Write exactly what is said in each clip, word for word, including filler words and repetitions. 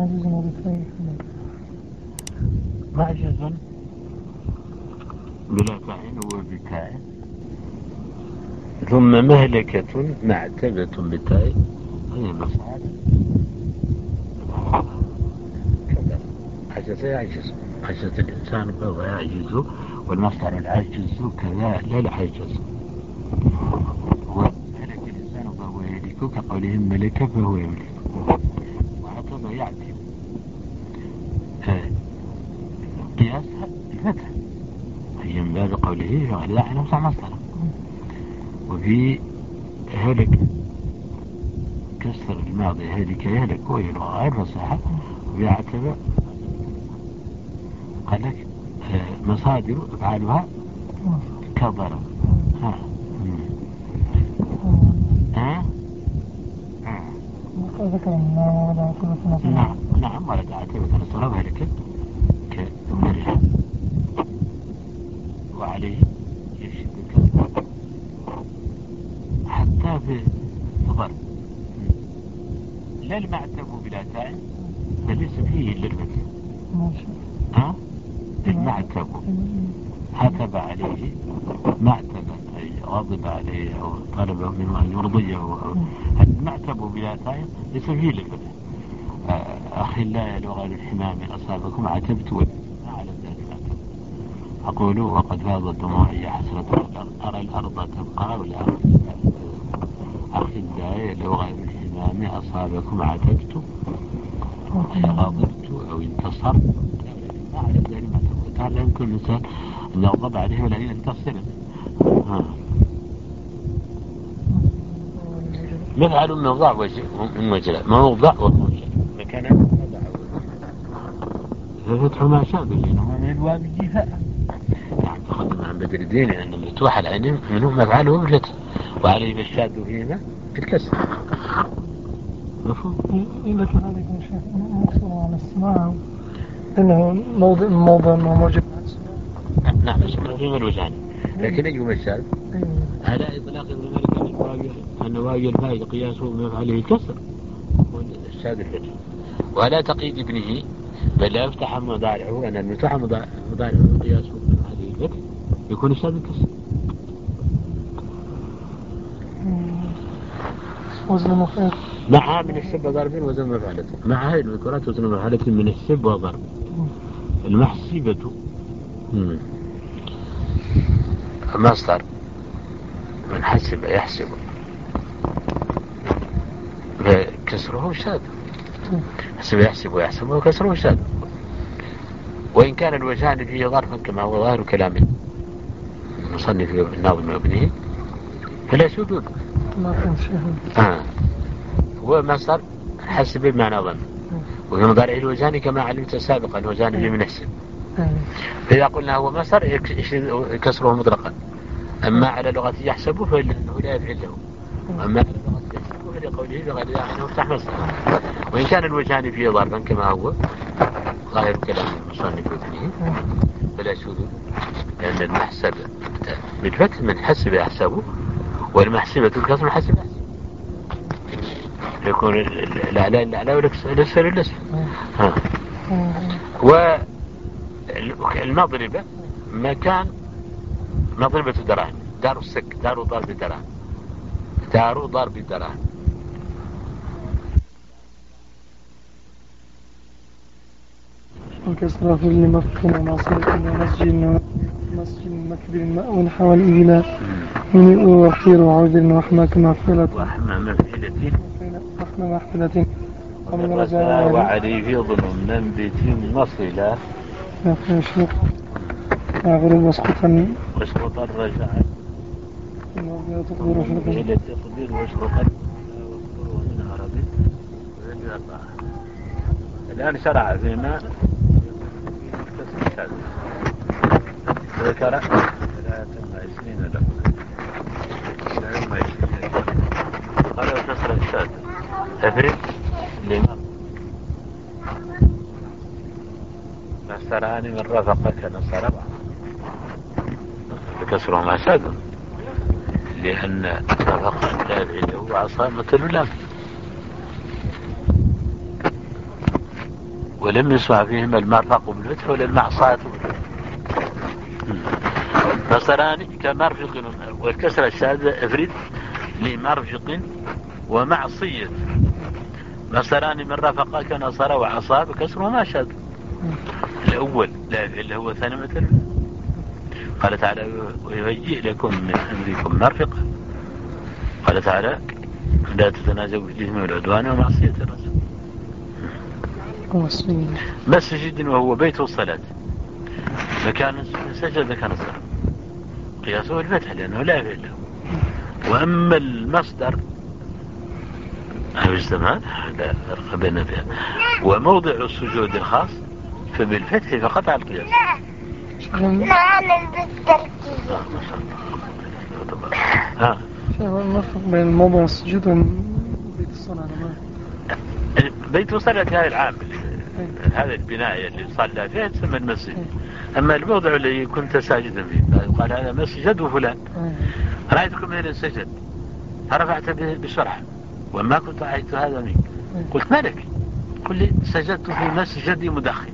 عاجز وبتاء معجز بلا تاء وبتاء، ثم مهلكة معتبة بتاء، هي مصعد كذا. عجز يعجز، عجز الإنسان فهو يعجز، والمصدر العجز كذا لا العجز. وهلك الإنسان فهو يهلك كقولهم ملك فهو يملك، وعتب يعتب قياسها الفتح هي من باب قوله لا نفسه مصدر. وفي هلك كسر الماضي هلك يهلك وهي لغة غير فصيحة. وفي عتب قال لك مصادر افعالها كضرب. ها ها نعم نعم ولد عتبة نصر وهلك كمرجع، وعليه يشبك حتى في ضرب. لا المعتب بلا تاء بل ليس فيه الا المثل. ها المعتب عتب عليه، معتب أي غضب عليه أو طلب منه أن يرضيه. المعتب بلا تاء ليس فيه الا المثل. أخي لا لغة الحمام أصابكم عتبت ما على ذلك عتب. أقول وقد فاضت دموعي حسرة أرى الأرض تبقى والأرض أخي لا لغة الحمام أصابكم عتبت غضبت أو انتصرت ما على ذلك عتب. تعالى يمكن الإنسان أن يغضب عليه ولا ينتصر. مفعل من موضع من وجه موضع وموجه مكان فتح ما شابه لأنه من الواب الجفاء. نعم تقدم عن بدر الدين أن المفتوح العين منه مفعله بالفتح وعليه بالشاد فيهما في الكسر. مفهوم؟ إلا كان عليكم شيء مقصر على السماع إنه موضع موضع موجب. نعم اسمه فيما الوجهان، لكن أي مشاد على إطلاق الملك أن واجه الفائد قياسه مفعله الكسر والشاد الفتح، ولا تقييد ابنه بل لا يفتح مضارعه أن المفتوح مضارعه قياسه مفعله الفتح يكون الشاد الكسر. وزن مفعل مع من السب وضرب وزن مفعلة، مع هذه المذكورات وزن مفعلة من السب وضرب. المحسبة مصدر من حسب يحسب كسره شاد، حسب يحسب ويحسب وكسره شاد. وإن كان الوجهان فيه ظرفا كما هو ظاهر كلام المصنف الناظم وابنه فلا شذوذ. آه. هو مصدر حسب بمعنى ظن، وفي مضارع الوجهان كما علمت سابقا الوجهان فيه من حسب. فإذا قلنا هو مصدر كسره مطلقا، أما على لغة يحسب فإنه لا يفعل له، أما على لغة يحسب فلقوله بغير ذلك يفتح مصدر. وإن كان الوجهان فيه ضربا كما هو ظاهر كلام المصنف وابنه فلا شذوذ، لأن المحسب بالفتح من حسب يحسب، والمحسبة الكسر حسب يحسب يكون الأعلى الأعلى والأسفل الأسفل. والمضربة مكان مضربة دراهم، دار السك، دار ضرب دراهم، دار ضرب دراهم. الكسرة في المفكر وناصرة ومسجد مسجد مكبر ماء حوالي إلى من وخير وعذر وحماك مغفلة وحمى مغفلة وحمى مغفلة ومن رجاء وعلي في ظلم ننبت مصلة يخشق أغرب واسقطا واسقط الرجاء تقدير وشرقا إلى تقدير واسقط من عربي. الآن شرع فيما ذكر ثلاثة وعشرين له ثلاثة وعشرين قال وكسر الشاد أفرد لما نصراني من رفقك نصر فكسره ما شاد، لأن رفق لا هو عصا مثل لم ولم يسمع فيهما المرفق بالفتح ولا المعصاة. مصدران كمرفق والكسرة الشاذة افرد لمرفق ومعصية. مصدران من رفق كنصر وعصى بكسر وما شاذ. الأول لا اللي هو ثاني مثل قال تعالى ويهيئ لكم من أمركم مرفقا. قال تعالى لا تتنازعوا بالإثم والعدوان ومعصية الرسول. مسجد وهو بيت الصلاة مكان سجد كنصر قياسه الفتح لأنه لا يفعل له. وأما المصدر لا فرق بين فيها وموضع السجود الخاص فبالفتح فقط على القياس. ها هو الفرق بين موضع السجود وبيت الصلاة؟ بيت الصلاة هذا العام هذا البناء اللي صلى فيها تسمى المسجد. أما الموضع اللي كنت ساجدا فيه قال هذا مسجد وفلان. رأيتكم مثلا سجد فرفعت بشرح وما كنت رأيت هذا منك قلت مالك قل لي سجدت في مسجد مدخن.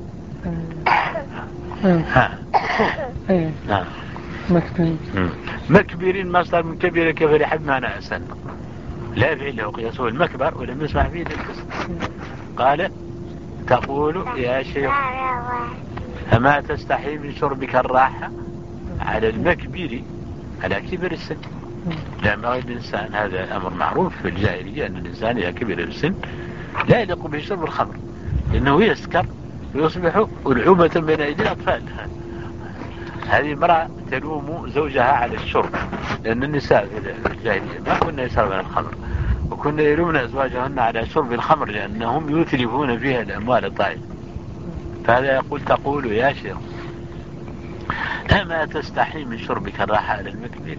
ها ها مكبرين مكبرين مصدر من كبير كبير حب معنى أحسن لا يفعل له قياسه المكبر ولم يسمع فيه للكسر. قال تقول يا شيخ أما تستحي من شربك الراحة على المكبر على كبر السن. لا ينبغي الإنسان هذا أمر معروف في الجاهلية أن الإنسان إذا كبر السن لا يليق به شرب الخمر لأنه يسكر ويصبح ألعوبة بين أيدي الأطفال. هذه امرأة تلوم زوجها على الشرب لأن النساء في الجاهلية ما كنا يشربن الخمر وكنا يلومن أزواجهن على شرب الخمر لأنهم يتلفون فيها الأموال الطائلة. فهذا يقول تقول يا شيخ أما تستحي من شربك الراحة على المكبر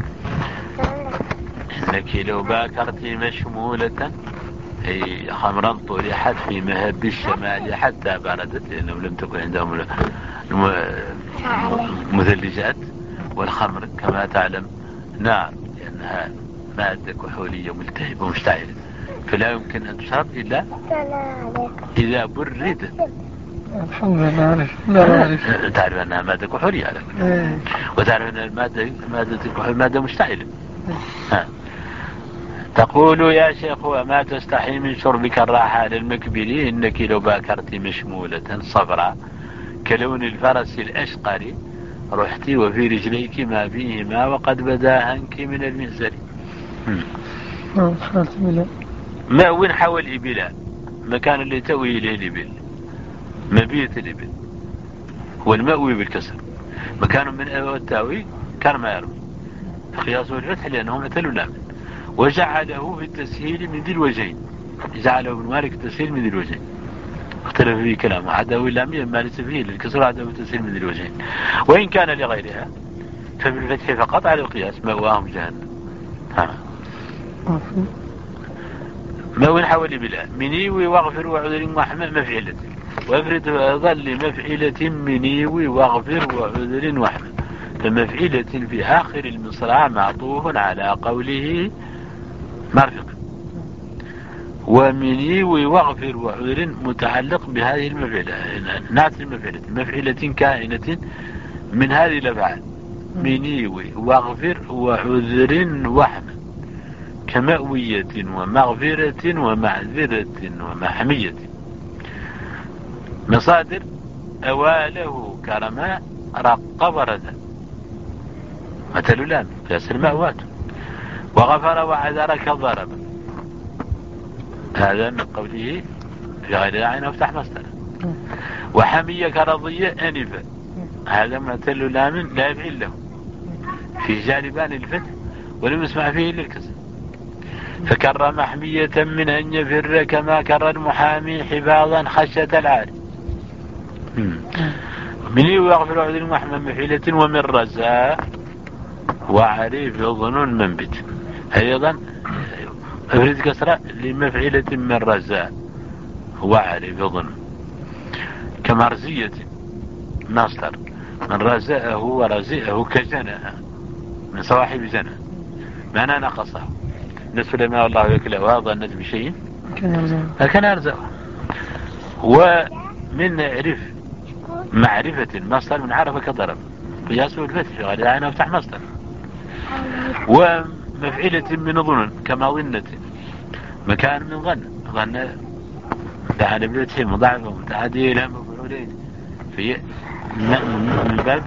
إنك لو باكرت مشمولة أي خمرا طرحت في مهب الشمال حتى بردت لأنهم لم تكن عندهم مثلجات والخمر كما تعلم نار لأنها مادة كحولية ملتهبة ومشتعلة فلا يمكن أن تشرب إلا إذا بردت. الحمد لله عارف لا عارف تعرف أنها مادة كحولية على كل وتعرف أن المادة مادة الكحول مادة مشتعلة. ها. تقول يا شيخ وما تستحي من شربك الراحة على المكبر إنك لو باكرت مشمولة صفراء كلون الفرس الأشقر رحت وفي رجليك ما فيهما وقد بدا عنك من المنزل. ما وين حول إبلا مكان اللي تأوي إليه الإبل مبيت الإبل هو المأوي بالكسر مكان من التاوي كان ما يرمي قياسه الفتح لأنه مثل لامن. وجعله في التسهيل من ذي الوجهين جعله ابن مالك التسهيل من ذي الوجهين اختلف فيه كلامه عداوي اللامية ما ليس فيه للكسر عداوي التسهيل من ذي الوجهين. وإن كان لغيرها فبالفتح فقط على القياس مأواهم جهنم. ها ما وين حول بلا منيوي واغفر وعذر وحمى مفعلة وافرد ظل مفعلة منيوي واغفر وعذر وحمى فمفعلة في آخر المصرع معطوف على قوله مرفق ومنيوي واغفر وعذر متعلق بهذه المفعلة نعت المفعلة مفعلة كائنة من هذه الأفعال منيوي واغفر وعذر وحمى كمأوية ومغفرة ومعذرة ومحمية. مصادر أواله كرماء رق ورد مثل لام قياس المأوات وغفر وعذرك ضرب هذا من قوله في غير عين افتح مصدر. وحمية كرضية أنفة هذا مثل لام لا يفعل له في جانبان الفتح ولم يسمع فيه إلا الكسر. فكر محمية من أن يفر كما كر المحامي حفاظا خشية العاري. من يغفر عذر محمى مفعلة ومن رزاء وعريف ظنون منبت أيضا أفرد كسرة لمفعلة من رزاء وعريف ظنون كمرزية مصدر من رزاءه ورزاءه كجناء من صواحب جناء معنى نقصه نسل ما والله يكله وظنت بشيء كان يرزقه. و من عرف معرفة المصدر من عرف كضرب قياسه الفتح غير عنه افتح مصدر ومفعلة من ظن كما ظنة مكان من ظن ظن تعالى بلته مضاعفة متعدية إلى مفعولين في من باب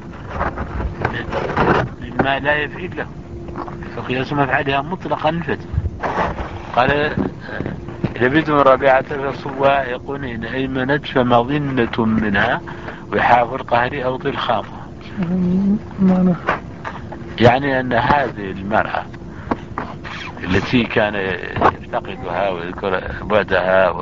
مما لا يفعل له فقياس مفعلها مطلقا الفتح. قال لبيت من ربيعة فصوا يقول إن أيمنت فمظنة منها وحاف القهر أو طلخام. يعني أن هذه المرأة التي كان يفتقدها ويذكر بعدها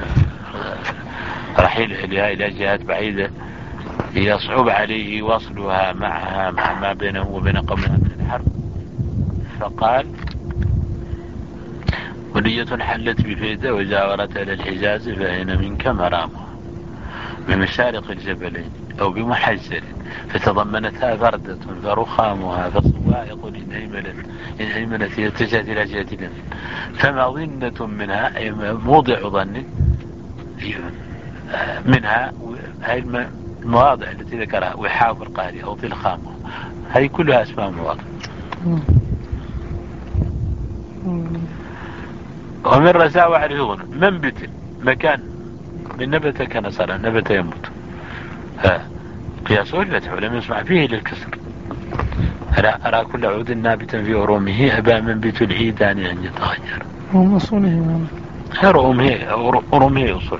ورحيل إليها إلى جهات بعيدة يصعب عليه وصلها معها مع ما بينه وبين قومها من الحرب. فقال ولية حلت بفيدة وجاورت إلى الحجاز فإن منك مرامها بمشارق الجبلين أو بمحجر فتضمنتها فردة فرخامها فصوا يقول إن أيمنت إن أيمنت اتجهت إلى جهة اليمين فما ظنة منها أي موضع ظن منها هاي المواضع التي ذكرها وحاف القهري أو طلخامها هذه كلها أسماء مواضع. ومن رزاء وعرضون منبت مكان من نبت كان صار نبت يموت ها قياسه الفتح ولم يسمع فيه للكسر. أرى, أرى كل عود نابتا في أرومه أبا منبت العيدان أن يتغير هم أصوله أرومه أرومه أصوله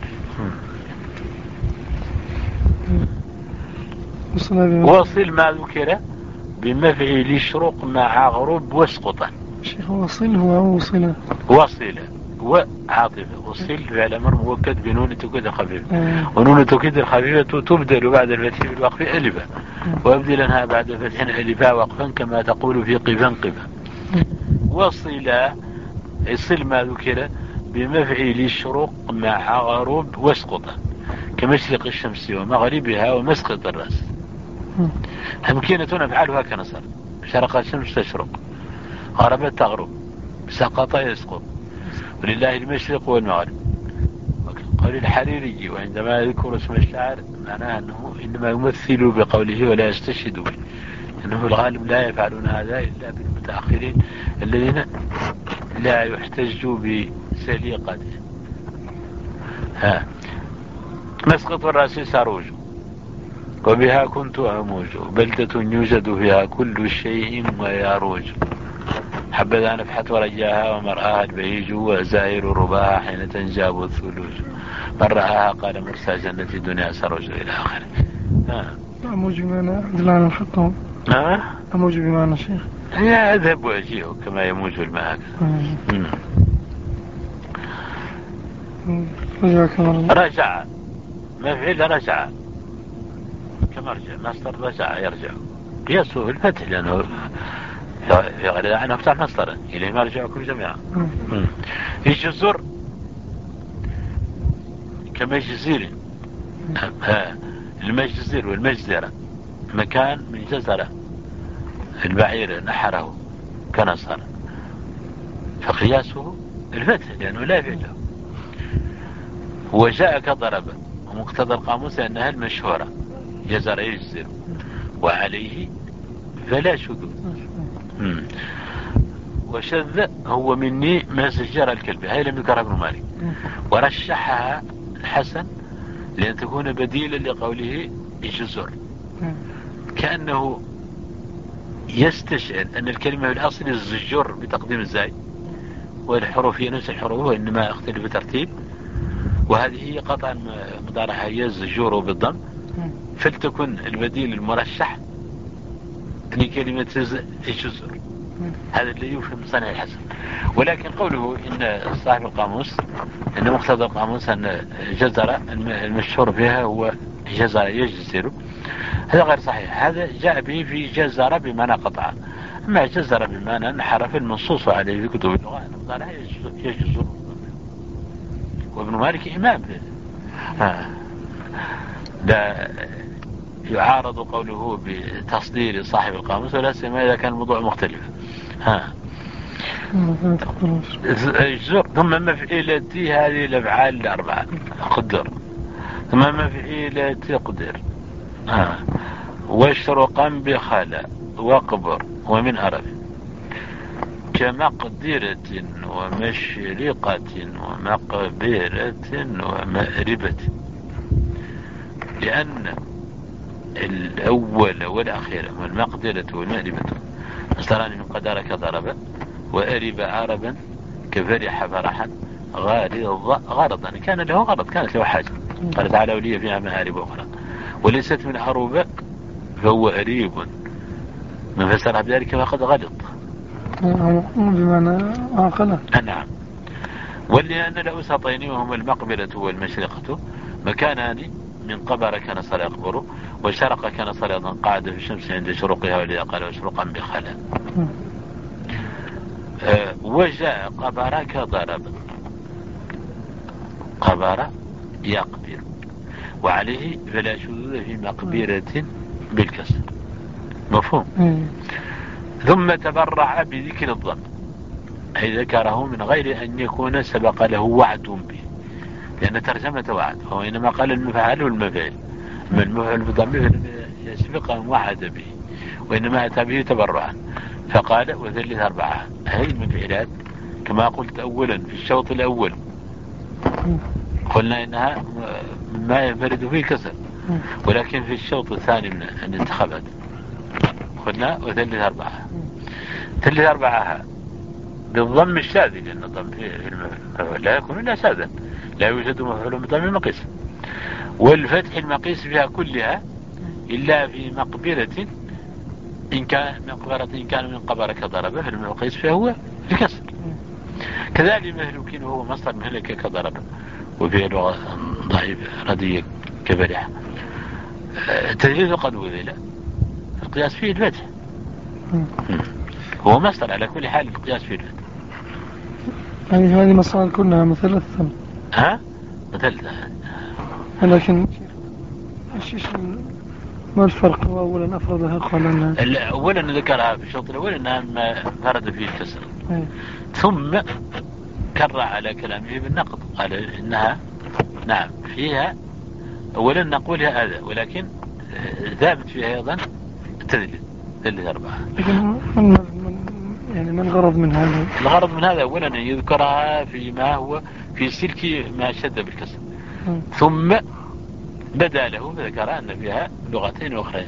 وصل ما ذكر بمفعل الشروق مع غروب واسقطا. شيخ وصل هو وصل وصل وعاطفة وصل فعل أمر موكد بنون توكيد الخفيفة ونون توكيد الخفيفة تبدل بعد الفتح بالوقف ألفا وابدلنها بعد فتح ألفا وقفا كما تقول في قفا قفا. وصل يصل ما ذكر بمفعل الشروق مع غروب واسقطا كمشرق الشمس ومغربها ومسقط الرأس. أمكنة نفعلها كنصر شرق الشمس تشرق غربت تغرب سقط يسقط ولله المشرق والمغرب. قال الحريري وعندما يذكر اسم الشاعر معناه أنه إنما يمثل بقوله ولا يستشهد به أنه الغالب لا يفعلون هذا إلا بالمتأخرين الذين لا يحتج بسليقته. ها مسقط الرأس ساروج وبها كنت أموج بلدة يوجد فيها كل شيء ويروج حبذا نفحت ورجاها ومرآها البهيج وزائر رباها حين تنجاب الثلوج من رآها قال مرسى جنة الدنيا سروج إلى آخره. أموج بمعنى أدل عن الحق. أموج بمعنى شيخ هي أذهب وأجيه كما يموج الماء. رجع مفعل رجع كما رجع مصدر رجع يرجع قياسه الفتح لأنه يغلد عنه افتح مصدرا إليه ما رجعكم جميعا. الجزر كمجزير المجزير والمجزرة مكان من جزرة البعير نحره كنصر فقياسه الفتح لأنه لا يفعله. وجاء كضرب ومقتضى القاموس أنها المشهورة جزر يجزر وعليه فلا شذوذ. وشذ هو مني ما سجر الكلب هاي لم يذكرها ابن مالك ورشحها الحسن لأن تكون بديلا لقوله الجزر كأنه يستشعر أن الكلمة الأصل الزجر بتقديم الزاي والحروف هي نفس الحروف وإنما اختلف ترتيب وهذه هي قطعا مضارعها هي الزجور بالضم فلتكن البديل المرشح لكلمة الجزر. هذا اللي يفهم صنع الحسن. ولكن قوله إن صاحب القاموس إن مقتضى القاموس أن جزر المشهور بها هو جزر يجزر هذا غير صحيح. هذا جاء به في جزر بمعنى قطع أما جزر بمعنى أن حرف المنصوص عليه في كتب اللغة المضارع يجزر وابن مالك إمام ها لا يعارض قوله بتصدير صاحب القاموس ولا سيما إذا كان الموضوع مختلف. ها الزر ثم مفعلتي هذه الأفعال الأربعة قدر ثم مفعيلة تقدر آه. واشرقا بخلا وقبر ومن أرب كمقدرة ومشرقة ومقبرة ومأربة، لأن الأول والأخير والمقدرة والمأربة مصدران من قدرك ضرب، وأرب عربا كفرح فرحا غارض غرضا، كان له غرض، كانت له حاجة. قال تعالى ولي فيها مآرب أخرى، وليست من أروبة فهو أريب، من فسرها بذلك فقد غلط بمعنى عقله. نعم. ولأن الأوسطين وهم المقبلة والمشرقة مكانان من قبر كان صار يقبر، وشرق كان صار قاعد في الشمس عند شروقها، ولذا قال وشروقا بخلا. أه وجاء قبرك ضرب، قبر يقبر، وعليه فلا شذوذ في مقبرة بالكسر، مفهوم. ثم تبرع بذكر الضم، أي ذكره من غير أن يكون سبق له وعد به، لأن ترجمة وعد، هو إنما قال المفعل والمفعل، أما المفعل بضمه يسبق أن وعد به، وإنما أتى به تبرعا، فقال وذلث أربعة. هذه المفعلات كما قلت أولا في الشوط الأول قلنا إنها ما ينفرد فيه كسر، ولكن في الشوط الثاني من الانتخابات قلنا وذلث أربعة. ثلث أربعة بالضم الشاذ، لأن الضم في المفعول لا يكون إلا شاذا، لا يوجد مفعول بضم المقيس، والفتح المقيس فيها كلها إلا في مقبرة، إن كان مقبرة إن كان من قبرك ضربه، فالمقيس فيه هو الكسر. كذلك مهلوكين وهو مصدر مهلك كضربه، وفيه لغة ضعيف رديء كبرح. التجديد قد وذل، القياس فيه الفتح، هو مصدر على كل حال، القياس فيه الفتح. يعني هذه مصادر كلها مثلثة. ها مثلثة، لكن ايش ايش ما الفرق؟ اولا افردها قال انها اولا ذكرها في الشوط الاول انها فرد فيه الكسر، أي. ثم كرر على كلامه بالنقد، قال انها نعم فيها اولا نقولها هذا، ولكن ثابت فيها ايضا التدليل تدليل اربعه. لكن من يعني ما الغرض من هذا؟ الغرض من هذا اولا ان يذكرها فيما هو في سلك ما شد بالكسر، م. ثم بدا له فذكر ان فيها لغتين اخرين.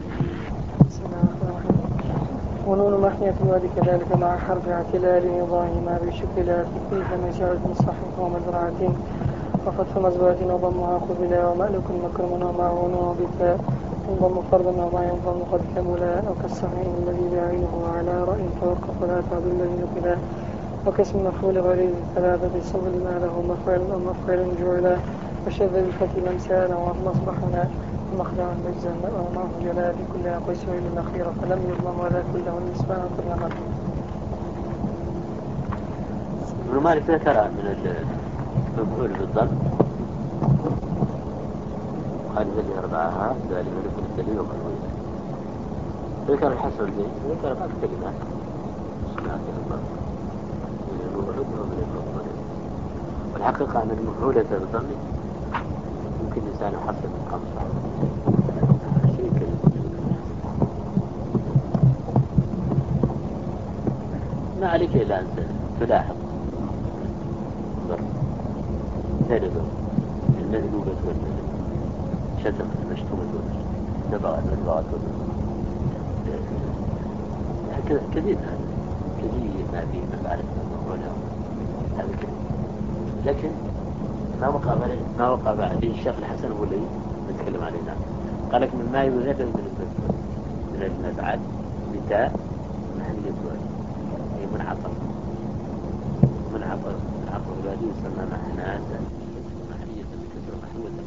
ونون محية الواد كذلك مع حرف اعتلال نظامها بشكلات كيف نشأت مصحف ومزرعة، وفتح مزبوعة وضمها قبلا، ومألك مكرم ومعون بفاء ينضم فردا وما ينضم قد كملا، أو كالصحيح الذي بعينه على رأي توقف لا تعد الذي نقلا، وكاسم مفعول غير ثلاثة صبر ما له مفعل أو مفعل جعلا، وشذ بالفتح من سال وأصبحنا مخدع المجزى ومعه جلاء بكلها قيس وإلى الأخيرة، فلم يظلم ولا كله النسبان كل مرة. ابن مالك ذكر من المفعول بالضم قال ذلك أربعها ذلك ولكن الدليل وقالوا ذكر الحسن الدين ذكر بعض الكلمات صنعت الضم من المفعول ومن المفعول، والحقيقة أن المفعولة بالضم ممكن الإنسان يحصل من خمسة شيء كذلك ما عليك إلا أن تلاحظ ثالثا المذلوبة والمذلوبة شتمت المشتومة والمشتومة نبغت والبغت والمشتومة كثير هذا كثير ما فيه مفعلة مفعولة هذا كثير، لكن ما وقع ما وقع بعد الشيخ الحسن هو الذي نتكلم عليه الآن. قال لك من ما يوجد من من المفعل بتاء محلية الوالد هي منعطف منعطف منعطف الوالد يسمى محناسا محلية الكسر محلوة،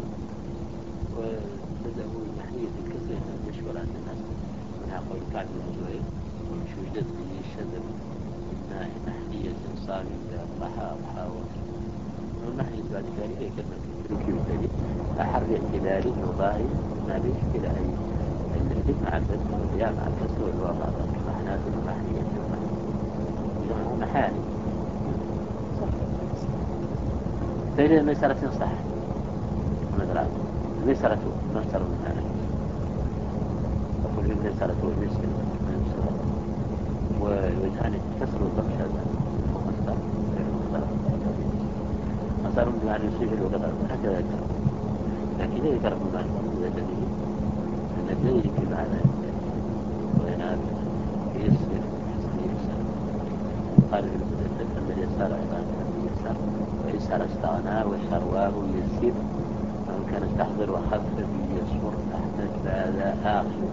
وبدأوا محلية الكسر مشهور عند الناس منها قول كعب بن زهير ومش وجدت به الشذب من محلية صامتة ضحى ضحى والمحلية بعد ذلك هي كلمة تركي وتالي أحر اعتلال وضاهي ما بيشكل أي الذي مع الفتح والياء مع الكسر والواو مع الضم محنات ومحلية ومحلية محالي فإذا مسألة صح مثلا مثلا المسرة مصدر من هذا يقول المسرة والمسر والوجهان كسر الضم هذا مصدر غير مصدر مصدر بمعنى يصيب الوقت هكذا يكره لكن لا يكره بمعنى الذي أن الذي في معنى وينال يسر يسر قال المسدد أن اليسار أيضا يسر ويسر استغنى وشرواه يسر وإن كان استحضر وخفف يسر أحمد هذا آخر.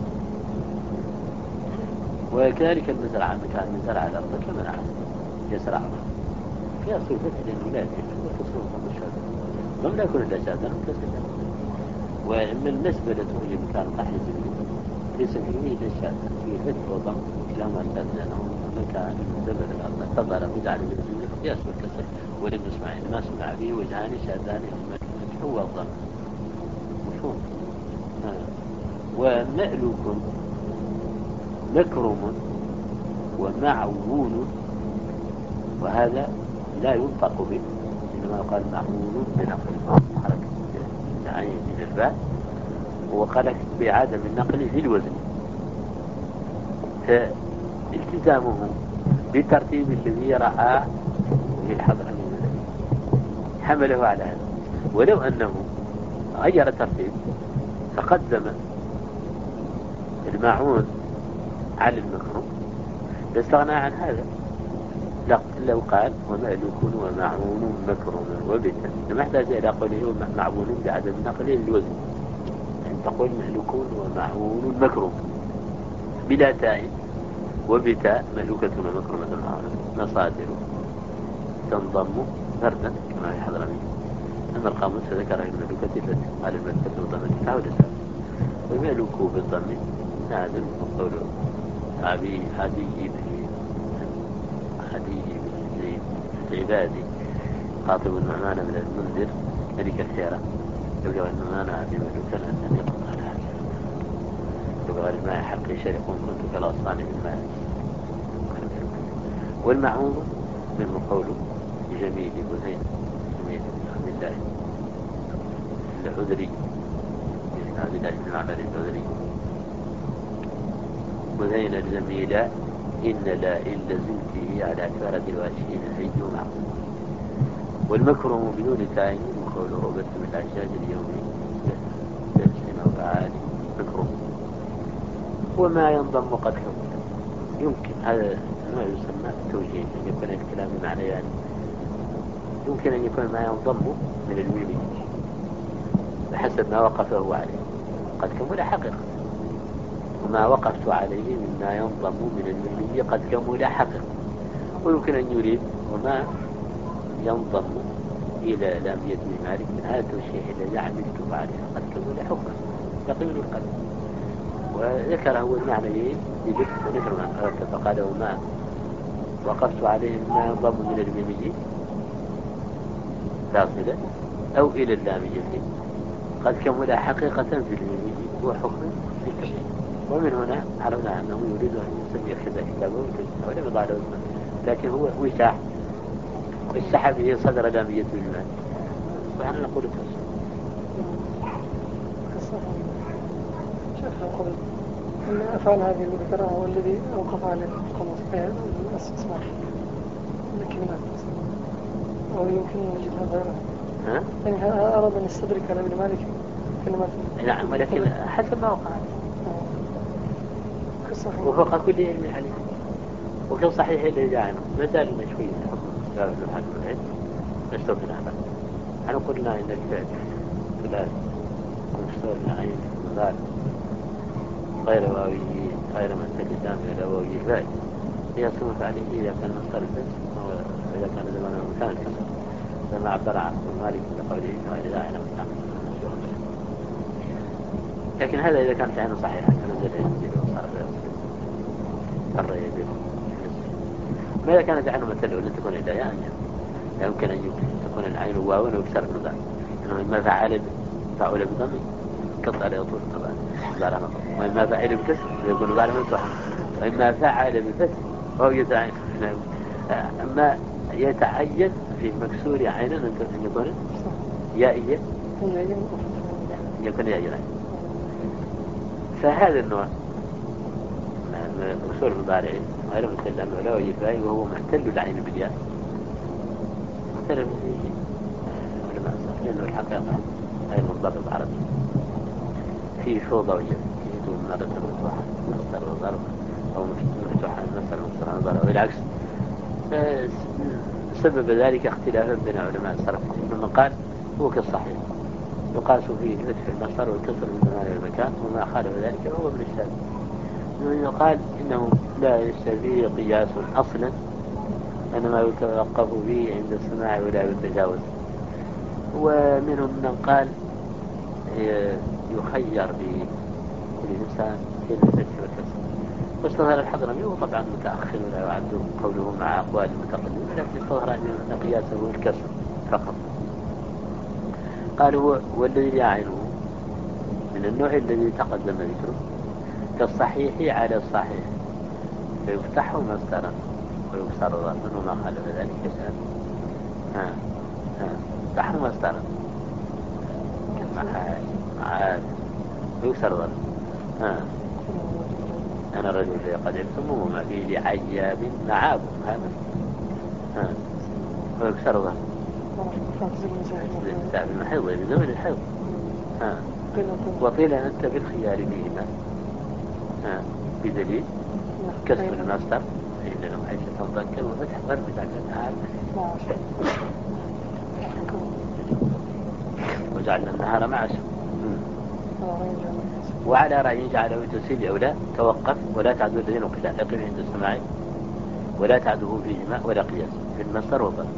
وكذلك المزرعة مكان مزرعة على الأرض كما نعلم يسرع في أصل فتح الولاد وتصور الشهادة لم يكن إلا شهادة وإن النسبة لتوجه مكان قحي زميل ليس فيه إلا شهادة في فتح وضم كلاما شهادة لأنه مكان زبد الأرض تظهر بدعا من الزميل في أصل الكسر ولم يسمع ما سمع به وجهان شهادان هو الضم مفهوم. ومألوك مكرم ومعون وهذا لا ينطق به إنما يقال معون بنقل حركة العين من الباء وقال بعدم النقل في الوزن فالتزامه بالترتيب الذي رعاه للحضرمي حمله على هذا ولو أنه غير الترتيب فقدم المعون على المكروه لاستغنى عن هذا لو قال ومألوك ومعون مكروم وبتا لما احتاج إلى قوله معون بعدم نقله للوزن أن تقول مألوك ومعون مكروم بلا تاء وبتاء مألوكة ومكرومة معونة مصادر تنضم فردا كما في حضرمي أما القاموس فذكر المألوكة التي قال المألوكة وضمن فهو لسان ومألوك بالضم هذا القول أبي هدي بن هدي بن عبادي خاطب النعمان من المنذر ملك الحيرة يبلغ النعمان بملوك أن يقضى على هذا يبلغ الماء حقي شرق كنت كالأصفان من الماء والمعون منه قوله جميل بزين جميل بن عبد الله العذري بن عبد الله بن معبد العذري وزين الجميلة إن لا إلا زلته على كارة الواشين الحج معه والمكرم بدون تعيين وقوله عبد من العشاج اليومي بأسنا وفعالي مكرم وما ينضم قد كمل يمكن هذا ما يسمى توجيه أن يكون الكلام معنى يعني يمكن أن يكون ما ينضم من الميمي بحسب ما وقفه عليه قد كمل حقيقة وما وقفت عليه مما ينضم من الميمي قد كمل حقيقة ويمكن أن يريد وما ينضم إلى لامية بن مالك من هذا الشيء الذي عملته عليه قد كمل حكما يقيم القلب وذكر هو المعنى يجب ذكر معنى فقال وما وقفت عليه مما ينضم من الميمي فاصلة أو إلى اللامية قد كمل حقيقة في الميمي وحكما في التشريع ومن هنا عرفنا أنه يريد أن يسمي كذا كتابه ولم يضع له اسمه لكن هو وساح والسحب هي صدر لامية المال وحنا نقول التوسع شيخ قبل أن أفعل هذه اللي ذكرها هو الذي أوقف عليه القمص الأسماء الكلمات أو يمكن أن نجدها غيرها يعني أراد أن يستدرك على ابن مالك كلمات نعم ولكن حسب ما وقع وفوق كل علم عليه وكان صحيح اللي جاء عنه ما زال لنا شوية حكم باب الحد والعلم نستوفي نعمل نحن قلنا إن الفعل ثلاث ونستوفي العين والمال غير واوي غير من تجدام إلى واوي الفعل هي صنف عليه إذا كان مصدر الفعل وإذا كان زمانا مكان الكسر لما عبر عنه مالك بقوله غير داعنا مستعمل لكن هذا إذا كانت عينه صحيحة فنزل ينزل وصار فر يبيل ما إذا كانت عينه مثل ولا تكون هدايا لا يمكن أن تكون العين واو ويكسر النظام إنه ما فعل فعل بضمي قطع على طول طبعا لا وإما فعل بكسر يكون بعد من صح وإما فعل بفتح فهو يتعين أما يتعين في مكسور عينا أن يكون يائية يكون يجري. فهذا النوع من أصول المضارع غير مسلم ولا ويفاي وهو محتل العين بالياء مثلا علماء الصرف لأنه الحقيقة غير منضبط عربي في فوضى وجد مرة مفتوحة مصدر وضرب أو مفتوحة مثلا مصدر وضرب والعكس. سبب ذلك اختلافا بين علماء الصرف من قال هو كالصحيح يقاس فيه فتح المصدر والكسر من زمان المكان وما خالف ذلك هو من الشاذ. يقال إنه لا يستفيد قياس أصلا إنما يتوقف به عند السماع ولا بالتجاوز. ومنهم من قال يخير بالإنسان بين الفتح والكسر. واستظهر الحضرمي هو طبعا متأخر ولا يعد قوله مع أقوال المتقدمين لكن استظهر أن قياسه الكسر فقط. قالوا والذي يعينه من النوع الذي تقدم ذكره كالصحيح على الصحيح فيفتح مصدرا ويكسر ظنا وما خالف ذلك شأن. ها ها يفتح مصدرا كالمعاد معاد ويكسر ظنا. ها أنا رجل قد علمتم وما فيه لعياب معاب هذا. ها ويكسر ظنا بالمحيض بزمن الحيض. ها وقيل أنت بالخيار فيهما بدليل كسر المصدر فإن لهم عيشة تنذكر وفتح ضرب جعلنا وجعلنا النهار معاشا. وعلى رأي جعله تسيل أو لا توقف ولا تعدو الذين وقلا يقف عند السماع ولا تعدوه فيهما ولا قياس في المصدر والضرب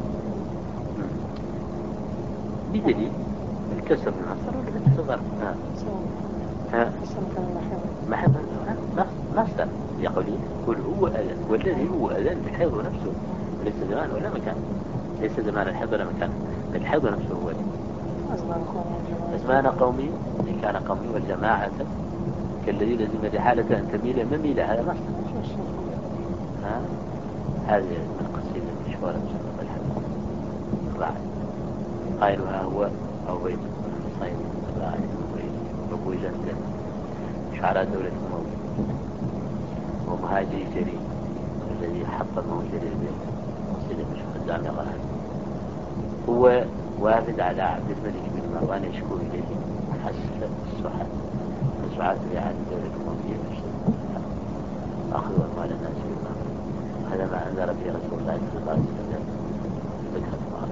بدليل الكسر المصدر والفتح الضرب. ها ها محب مصدر يقولي قل هو أذن والذي هو أذن الحيض نفسه ليس زمان ولا مكان ليس زمان الحيض ولا مكان الحيض نفسه هو أزمان قومي إن كان قومي والجماعة كالذي لازم لحالة أن تميل مميلة هذا مصدر. ها هذه من قصيدة مشهورة بسبب الحديث الراعي قائلها هو أو بيت صيد الراعي أبو جهل شعراء دولة الموت ومهاجري جرير الذي حطمه جرير بيت قصيدة مشهورة الزعم غالب هو وافد على عبد الملك بن مروان يشكو إليه حسب السحات السحات بإعادة دولة الموت أخذوا أموال الناس بالمال هذا ما أنذر به رسول الله صلى الله عليه وسلم ذكرة الله.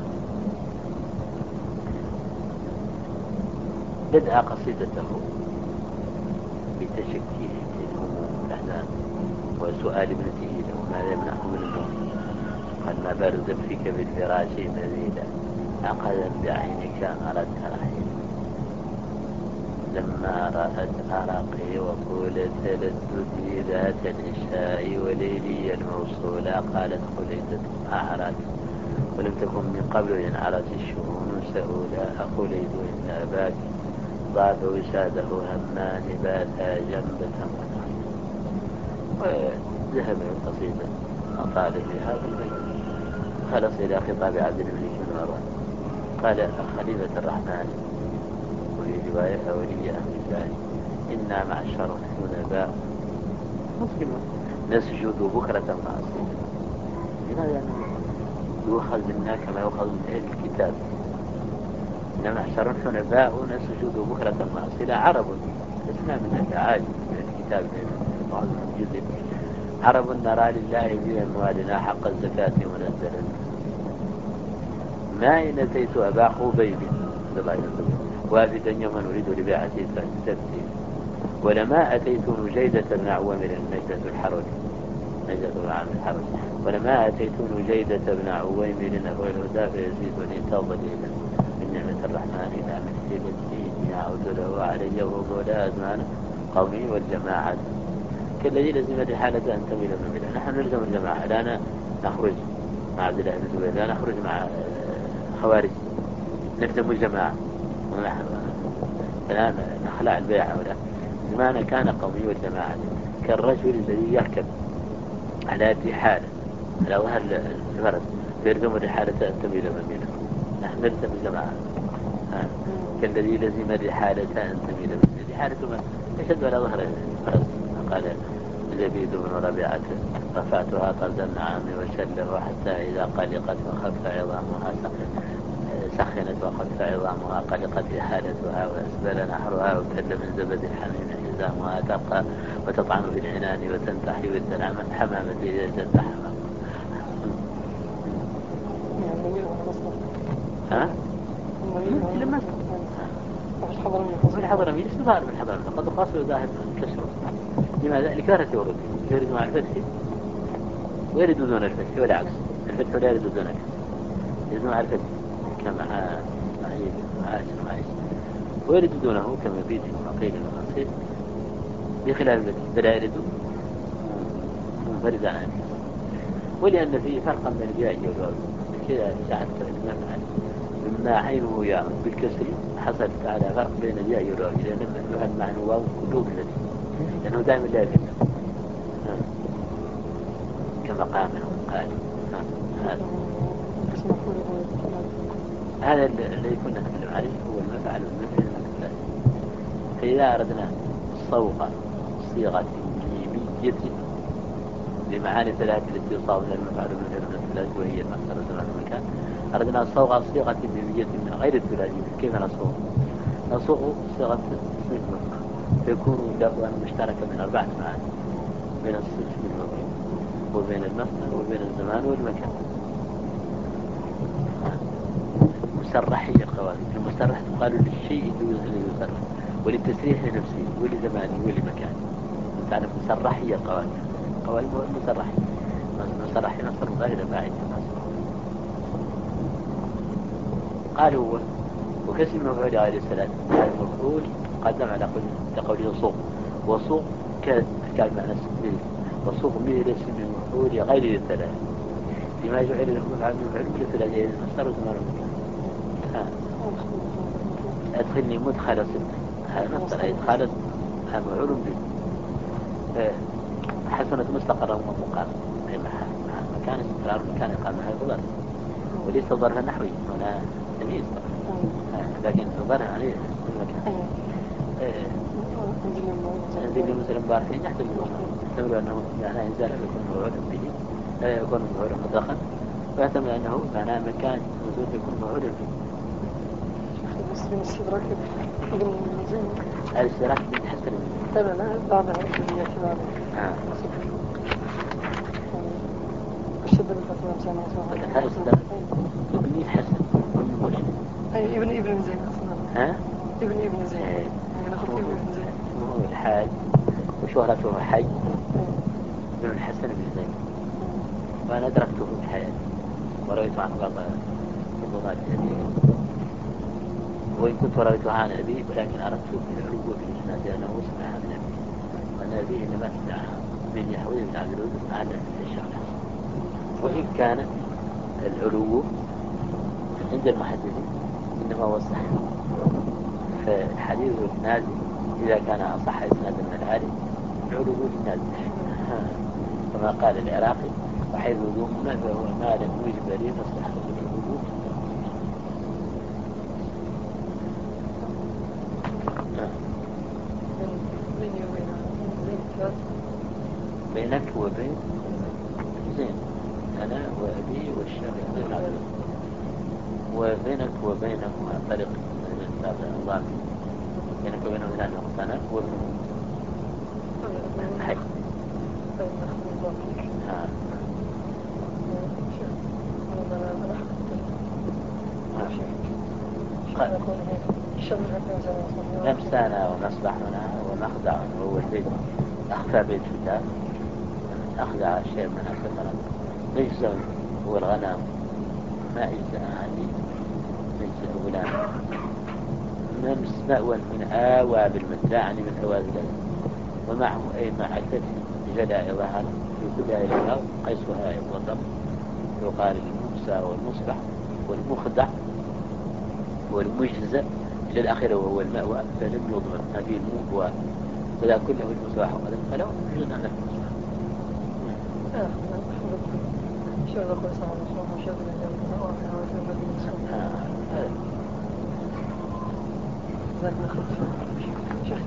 بدأ قصيدته بتشكيه الهموم والأحزان وسؤال ابنته له ماذا يمنعه من النوم قال ما بارد فيك بالفراش مذيلا أخذا بعينك أردت رحيل لما رأت أرقي وقولت للدنيا ذات العشاء وليلي الموصولة قالت خليت أعرت ولم تكن من قبل إن عرت الشؤون سؤولا أخليت إن أباك ضاف وساده همان باتا جنبة ونعم. وذهب القصيدة أطال في هذا البيت خلص إلى خطاب عبد الملك بن مروان قال خليفة الرحمن وفي رواية أولية أهل الله إنا معشر حنباء مسلمون نسجد بكرة وأصيلا. لماذا يعني يؤخذ منا كما يؤخذ من أهل الكتاب؟ إن معشر حنباء نسجد بكرة وأصيلا عرب لسنا من العاجم من الكتاب بعض الجزء عرب نرى لله في أموالنا حق الزكاة منزلا ما إن أتيت أبا خبيب وافدا يوما أريد لبيعته فاستفتي ولما أتيت نجيدة بن عوامر نجدة الحرج نجدة عن الحرج ولما أتيت نجيدة بن عوامر أبو الهدى فيزيدني تضليلا من نعمة الرحمن إلى مثل الدين يعود له علي وهو لا أزمان قومي والجماعة كالذي لازم الحالة أن تميل مميلا. نحن نلزم الجماعة لا نخرج مع عبد الله بن زبير لا نخرج مع خوارج نلزم الجماعة لا نخلع البيع ولا زمان كان قومي والجماعة كالرجل الذي يركب على هذه حالة على ظهر الفرس فيلزم الحالة أن تميل مميلا. نحن نلزم الجماعة كالذي لزم الرحالة أن تميل به الرحالة من يشد على ظهر الفرس. قال زبيد بن ربيعة رفعتها طرد النعام وشله حتى إذا قلقت وخف عظامها سخنت وخف عظامها قلقت إحالتها وأسبل نحرها وابتل من زبد الحميم حزامها تبقى وتطعن في العنان وتنتحي ود الحمامة إذا جد حمام. ها؟ لما في حضرمي ليس ظاهر من حضرمي قد خاصة ظاهر من كسره. لماذا؟ لكثرة ورود يرد مع الفتح ويرد دون الفتح والعكس. الفتح لا يرد دون الفتح يرد مع الفتح كما عيد وعاشر وعيش ويرد دونه كما بيت وقيل وقصير بخلاف الفتح فلا يرد منفرد عن الفتح. ولأن فيه فرقا من الجاء والواو كذا ساعة المفعل مما عينه يعمل بالكسر حصل على فرق بين الياء والواو لأن المفعل معنى واو كله بالفتح لأنه دائما لا يفتح كما قام قال. هذا هذا الذي كنا نتكلم عليه هو المفعل والمفعل المفعل. فإذا أردنا صوغ صيغة ميمية لمعاني ثلاثة التي يصابنا المفعل والمفعل المفعل وهي المصدر والزمان والمكان أردنا صوغ صيغة ميمية من غير الثلاثية. كيف نصوغ؟ نصوغ صيغة اسم المفعل فيكون لفظا مشتركا من أربعة معاني بين الصفة والمفعول وبين المصدر وبين الزمان والمكان. مسرحية قوانين. المسرح تقال للشيء الذي يسرح وللتسريح لنفسه ولزمانه ولمكانه. تعرف مسرحية قوانين قوانين مسرحية مسرحية نصر مغايرة باعدة. قالوا وكسم المفعول عليه السلام هذا المفعول قدم على قوله صوغ وصوغ كان معنى اسم وصوغ مثل اسم المفعول غير الثلاث لما جعل له مفعول مفعول بالثلاث يعني المصدر والزمان والمكان. أدخلني مدخل صدق هذا مصدر إدخال مفعول به حسنة مستقرة ومقام أي مكان استقرار مكان إقامة هذا ظرف وليس ظرفا نحوي ولا تمييز لكن ظرف عليه المكان. انزل مسلم باركين يحتمل يحتمل أنه معناه إنزال يكون مفعولا به لا يكون مفعولا مطلقا ويحتمل أنه معناه مكان نزول يكون مفعولا به. الاستدراك الاستدراك يتحسن لا لا بعضها الكليات بعضها الشد بالفتوى مسامة مسامة هذا الاستدراك ابن يتحسن أي ابن ابن زين أصلا ها ابن ابن زين يعني ناخذ ابن زين هو الحاج وشهرته حي ابن الحسن بن زين وأنا أدركته في الحياة ورويت عن بعض الضغات أبي وإن كنت رويته عن أبي ولكن أردت في العلو في الإسناد لأنه سمعها من أبي وأن أبي إنما سمعها من يحوي بن عبد العزيز عن الشهر. وإن كان العلو عند المحدثين إنما هو الصحيح فالحديث النازل إذا كان أصح إسناد من العالم العلو النازل كما قال العراقي وحيث ذوقنا فهو ما لم يجب لي فاصلح بالعلو. بينك وبين زين أنا وأبي والشيخ زين عبد وبينك وبينهما طريق من باب الله بينك وبينهما ثلاث نقطة وابن حي. لمسانا ومصلحنا ومخدع وهو البيت أخفى بيت في الدار أخدع شيء من الثمرة مجزم هو الغنم ما إجزاء عني مجزء غلام نمس مأوى من آوى بالمتلاعني من أواذ الأرض ومعه أي مع الفتح جلاء ظهر في كل آية الأرض قيسها يضم يقال الموسى والمصبح والمخدع والمجزء إلى الآخرة وهو المأوى فلم يضمن هذه الموء فلا كله المصباح وقدم فلو يجب أن نفسه شو هذا قصة عن الله وشهد من جميع الله وفي المدينة جزاك الله خير.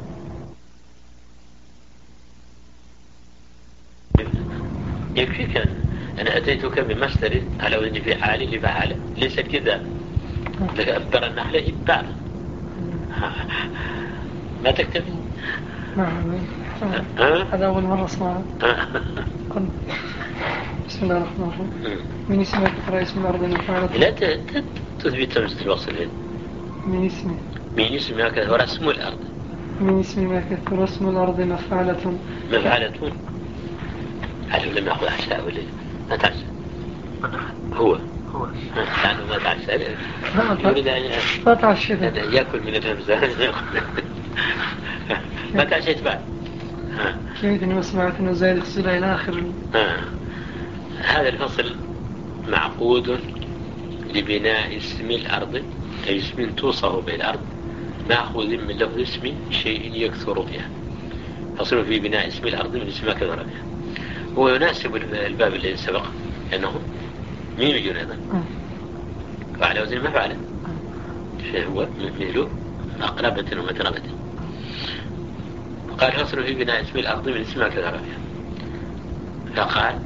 يكفيك أنا أتيتك بمصدر على وزن فعال لفعل ليس كذا لك أبر النحلة إبار ما تكتفي. نعم هذا أول مرة أسمعه. بسم الله الرحمن الرحيم. من اسمك ترى اسم الأرض مفعلة. لا تثبت تمسك الوصل هنا. من اسمي من اسمك هو اسم الأرض. من اسمك هو اسم الأرض مفعلة. مفعلة على لما أخذ أحساء ولا ما تعرف هو هو يعني ما تعرف يريد أن ما تعرف يأكل من الهمزة ما تعرف بعد كيف إني سمعت إنه زايد الصلة إلى آخر. هذا الفصل معقود لبناء اسم الأرض أي اسم توصف بالأرض مأخوذ من لفظ اسم شيء يكثر بها. فصل في بناء اسم الأرض من اسم ما كثر بها. هو يناسب الباب الذي سبق لأنه مين يجون أيضا وعلى وزن مفعلة فهو مثل أقربة ومتربة. قال فصل في بناء اسم الأرض من اسم ما كثر بها. فقال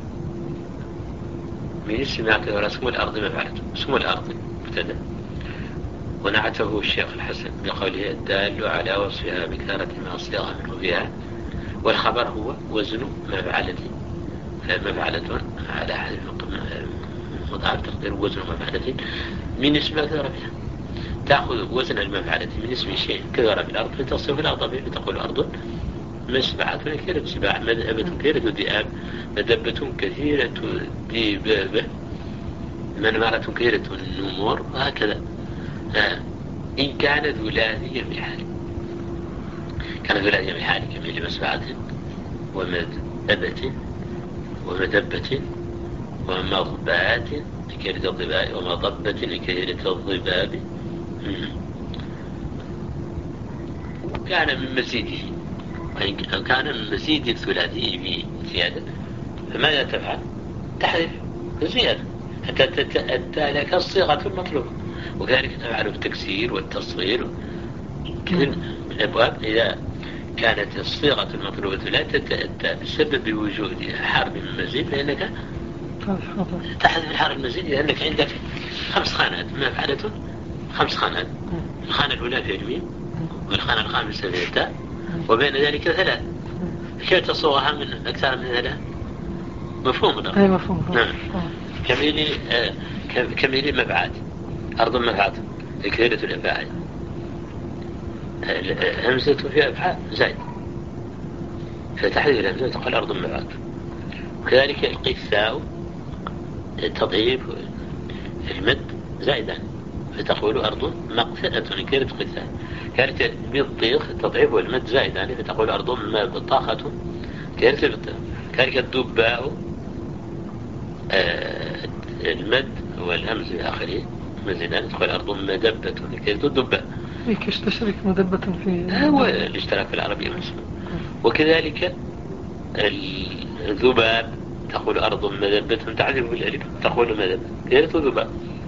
من اسم ما كثر اسم الأرض مفعلة. اسم الأرض مبتدأ ونعته الشيخ الحسن بقوله الدال على وصفها بكثرة ما صيغ منه فيها والخبر هو وزن مفعلة مفعلة على حد مضاعف تقدير وزن مفعلة من اسم كثر بها. تأخذ وزن المفعلة من اسم شيء كثر في الأرض فتصف الأرض به فتقول أرض مسبعة كثيرة سباع مذهبة كثيرة ذئاب مذبة كثيرة ذئبابة منمرة كثيرة النمور وهكذا. آه. إن كانت ولاذية بحال كانت ولاذية بحال كمثل مسبعة ومذبة ومدبة ومضبات لكثيرة الضباب ومضبة لكثيرة الضباب كان من مزيده أو كان من مزيد الثلاثي بزيادة فماذا تفعل؟ تحذف زيادة حتى تتأتى لك الصيغة المطلوبة. وكذلك تفعل التكسير والتصغير كثير من الأبواب إذا كانت الصيغة المطلوبة لا تتأتى بسبب وجود حرف مزيد لأنك تحذف الحرف المزيد لأنك عندك خمس خانات مفعلة خمس خانات. الخانة الأولى في الميم والخانة الخامسة في التاء وبين ذلك ثلاث. كيف تصوغها من أكثر من ثلاث؟ مفهوم ده؟ أي مفهوم. نعم. كميلي آه كميلي مبعات أرض مبعات كثيرة الأفاعل همزة فيها أفعال زائد فتحذف الهمزة تقول أرض مبعات. وكذلك القثاء التضعيف المد زائدا فتقول أرض مقثأة كثيرة قثاء. كذلك بالضيق التضعيف والمد زائدا فتقول أرض بطاقة كثيرة بالضيق. كذلك الدباء آه المد والهمز بآخره مزيدان تقول أرض مدبة كثيرة الدباء. كيف تشترك مدبة في هو الاشتراك في العربية مسلم. وكذلك الذباب تقول أرض مدبة تعذب بالألف تقول مدبة كثيرة الذباب.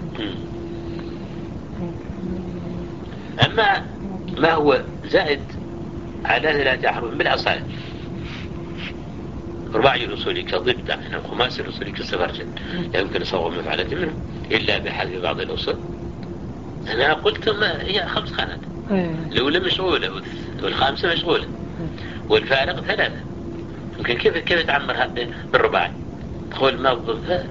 أما ما هو زائد على ثلاثة أحرف بالأصالة رباعي الأصولي كضبدة من الخماسي الأصولي كالسفرجل لا يمكن صوغ مفعلة منه إلا بحذف بعض الأصول. أنا قلت ما هي خمس خانات الأولى مشغولة والخامسة مشغولة والفارق ثلاثة. يمكن كيف كيف تعمرها بالرباعي تقول ما بالضبط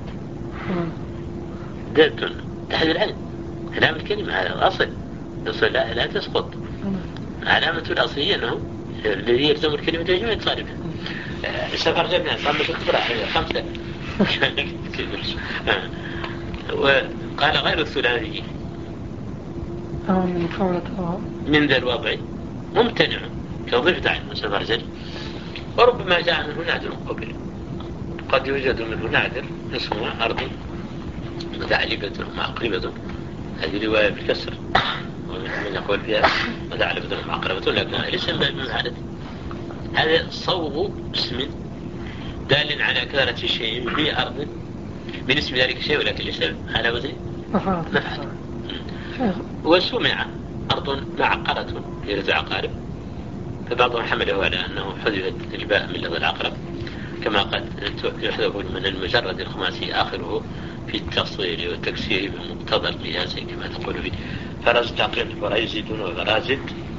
دالة تحت العين علامة الكلمة هذا الأصل الأصل لا, لا تسقط. علامة الأصل هي أنه الذي يلزم الكلمة تجمع يتصارف. السفر جميعا صمت القراءة خمسة وقال غير الثلاثي من ذا الوضع ممتنع كضفت عنه سفرجل وربما جاء منه نادر قبل. قد يوجد منه نادر اسمه أرض متعلبة معقربة هذه رواية بالكسر ومن يقول فيها متعلبة معقربة لكن الاسم باب من هذا هذا صوغ اسم دال على كثرة شيء في أرض من اسم ذلك الشيء ولكن ليس على وزن مفعل وسمع أرض معقرة يرد عقارب، فبعضهم حمله على أنه حذفت الباء من لفظ العقرب، كما قد يحذف من المجرد الخماسي آخره في التصوير والتكسير بمقتضى القياس كما تقول فيه فرز تعقيب فريزد وغرازد.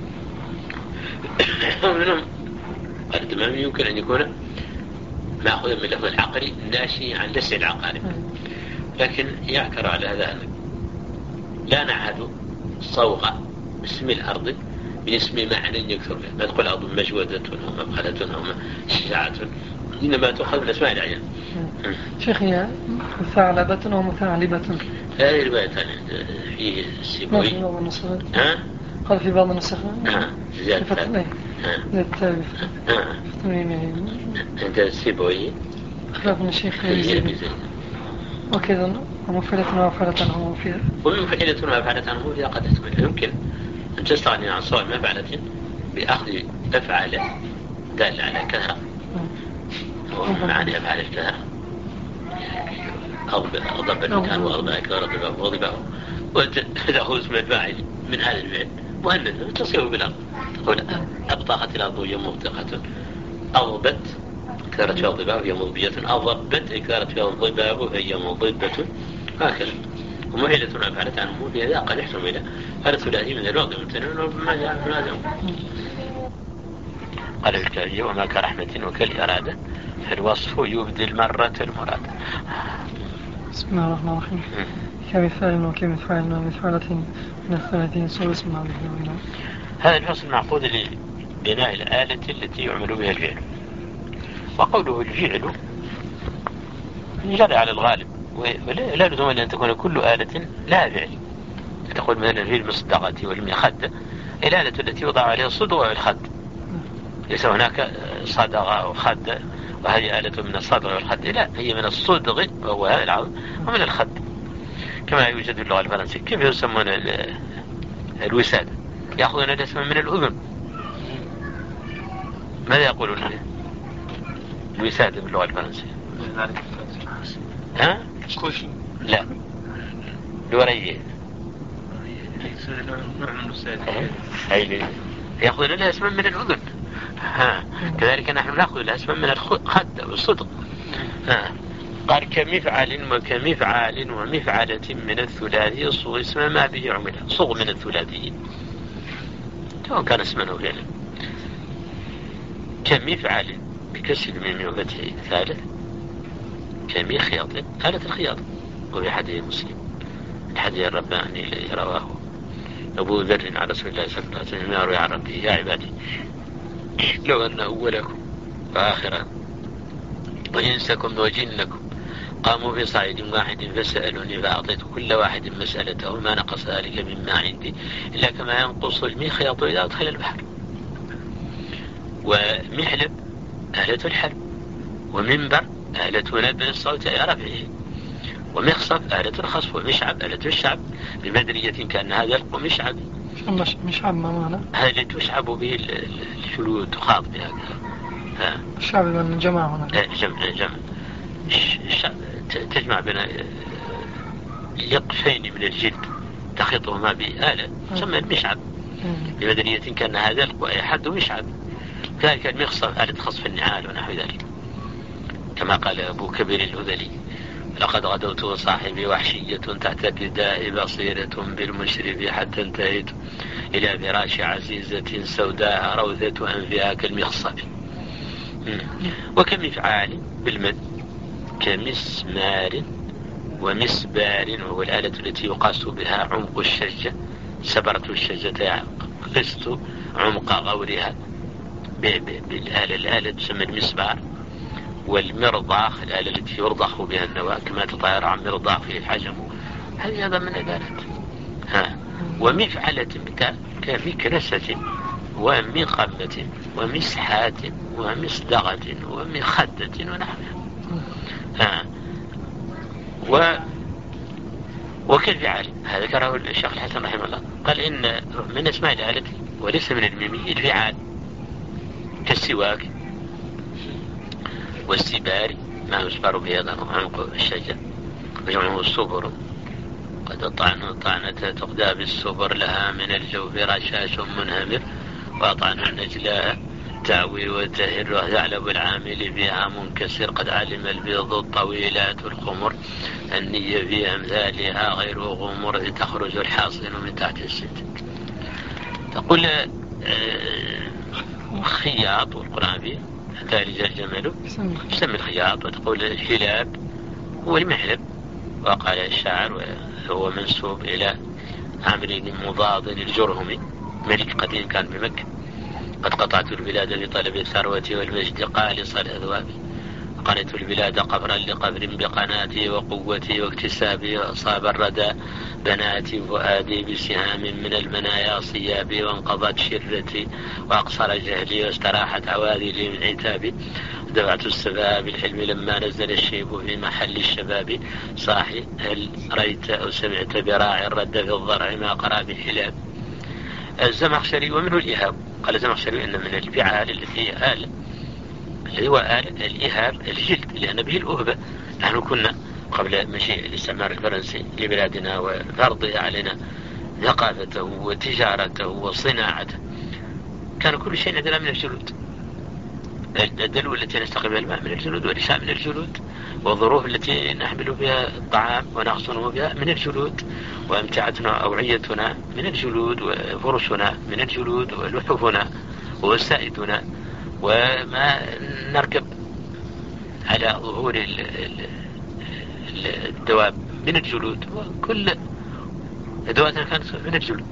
ومنهم قال الدمامي يمكن أن يكون مأخوذ من لفظ العقري ناشي عن لسع العقارب، لكن يعكر على هذا لا نعهد صوغ اسم الأرض باسم معنى يكثر فيه، ما تقول أرض مجودة أو مبخلة أو شجاعة، إنما تؤخذ من أسماء الأعيان. شيخي مثعلبة أو مثعلبة هذه روايتان في السيبوي ها؟ قال في بعض النسخ ها زيادة للتابع عند السيبوي خلاف من الشيخ يزيد وكذا ومفعلة ومفعلة هو فيها ومن مفعلة ومفعلة هو فيها قد تحتمل. يمكن أن تستغني عن صوت مفعلة بأخذ أفعال دال على كثرة ومعنى أفعال الكثرة أغضب المكان وأغضب أكثر وغضبه وتأخذ اسم الفاعل من هذا الفعل مهند تصير بالأرض، تقول أبطأت الأرض وهي مبطقة، أغضبت كثرت فيها الضباب وهي مضبية، أضبت كثرت فيها الضباب وهي مضبة، هكذا. ومهلة أفعلت عنه في هذا قد يحتم إلى هذا ثلاثي من الوقت المتنون وما جاء في هذا. قال الكافي وما كرحمة وكالإرادة فالوصف يبدل مرة المرادة. بسم الله الرحمن الرحيم. كمثال وكمثال ومثالة من الثلاثين صور اسم الله. هذا الفصل معقود لبناء الآلة التي يعمل بها الفعل، وقوله الفعل يجري على الغالب ولا لزم أن تكون كل آلة لها فعل. تقول مثلا في المصدقة والمخدة الآلة التي وضع عليها الصدغ والخد، ليس هناك صدغة أو خد وهذه آلة من الصدغ والخد، لا هي من الصدغ وهو هذا العظم ومن الخد، كما يوجد في اللغة الفرنسية. كيف يسمون الوسادة؟ يأخذون الاسم من الأذن. ماذا يقولون له؟ الوسادة باللغة الفرنسية ها؟ كوشي لا الورية نوع من الوسادة أي يأخذون الاسم من الأذن. ها كذلك نحن نأخذ الاسم من الخد والصدق. ها قال كمفعل وكمفعال ومفعلة من الثلاثي صغ اسم ما به عمل، صغ من الثلاثي سواء كان اسما أو فعلا. كمفعل بكسر الميم وفتح ثالث كمخياط آلة الخياط، وفي حديث مسلم الحديث الرباني الذي رواه أبو ذر على رسول الله صلى الله عليه وسلم يروي عن ربه يا عبادي لو أن أولكم وآخركم وإنسكم وجنكم قاموا في صعيد واحد فسألوني فأعطيت كل واحد مسألته ما نقص ذلك مما عندي إلا كما ينقص المخياط إذا أدخل البحر. ومحلب آلة الحلب، ومنبر آلة نبذ الصوت إلى رفعه، ومخصف آلة الخصف، ومشعب آلة الشعب بمدرية كان هذا يلقى مشعب مشعب ما معنى هذا الذي تشعب به الشلود تخاط بها الشعب من جمع هنا جمع جمع تجمع بين يقفين من الجلد تخيطهما بآلة تسمى المشعب بمدرية كان هذا يلقى أحد مشعب. كذلك المخصف آلة خصف النعال ونحو ذلك، كما قال أبو كبير الهذلي لقد غدوت وصاحبي وحشية تحت الرداء بصيرة بالمشرف حتى انتهيت إلى فراش عزيزة سوداء روثة أنفها كالمخصف. وكمفعال بالمد كمسمار ومسبار، وهو الآلة التي يقاس بها عمق الشجة، سبرت الشجة قست عمق غورها بالآلة الآلة تسمى المسبار. والمرضاخ الآلة التي يرضخ بها النواة كما تطير عن مرضاخ في الحجم، هذه هذا من الآلات. ها ومفعلة كمكنسة ومقمة ومسحات ومصدغة ومخدة ونحوها. ها و وكالفعال هذا ذكره الشيخ الحسن رحمه الله، قال إن من اسماء الآلة وليس من الميمي الفعال كالسواك والسبار ما يسبر به عمق الشجر وجمعه الصبر قد طعن طعنة تقدى بالسبر لها من الجوف رشاش منهمر وطعن النجلاء تعوي وتهر وثعلب العامل فيها منكسر قد علم البيض الطويلات الخمر النية في أمثالها غير غمر تخرج الحاصل من تحت الست. تقول خياط والقرآن فيه حتى رجال جمله يسمي الخياط. وتقول الحلاب هو المحلب. وقال الشاعر وهو منسوب إلى عامر مضاد الجرهمي ملك قديم كان بمكة قد قطعت البلاد بطلب الثروة والمجد قالص الأذواب قنت البلاد قبرا لقبر بقناتي وقوتي واكتسابي وأصاب الردى بناتي فؤادي بسهام من المنايا صيابي وانقضت شرتي وأقصر جهلي واستراحت عواذلي من عتابي دفعت السباب بالحلم لما نزل الشيب في محل الشباب صاحي هل رأيت أو سمعت براعي الرد في الضرع ما قرأ بحلاب. الزمخشري ومنه الإهاب. قال الزمخشري إن من الفعال التي آل الذي هو آل الإهاب الجلد لأن به الأهبة. نحن كنا قبل مجيء الاستعمار الفرنسي لبلادنا وفرضه علينا ثقافته وتجارته وصناعته كان كل شيء عندنا من الجلود. الدلو التي نستقي بها الماء من الجلود والرشاء من الجلود والظروف التي نحمل بها الطعام ونغصنه بها من الجلود وأمتعتنا أوعيتنا من الجلود وفرشنا من الجلود ولحوفنا ووسائدنا وما نركب على ظهور الدواب من الجلود وكل أدواتنا كانت من الجلود.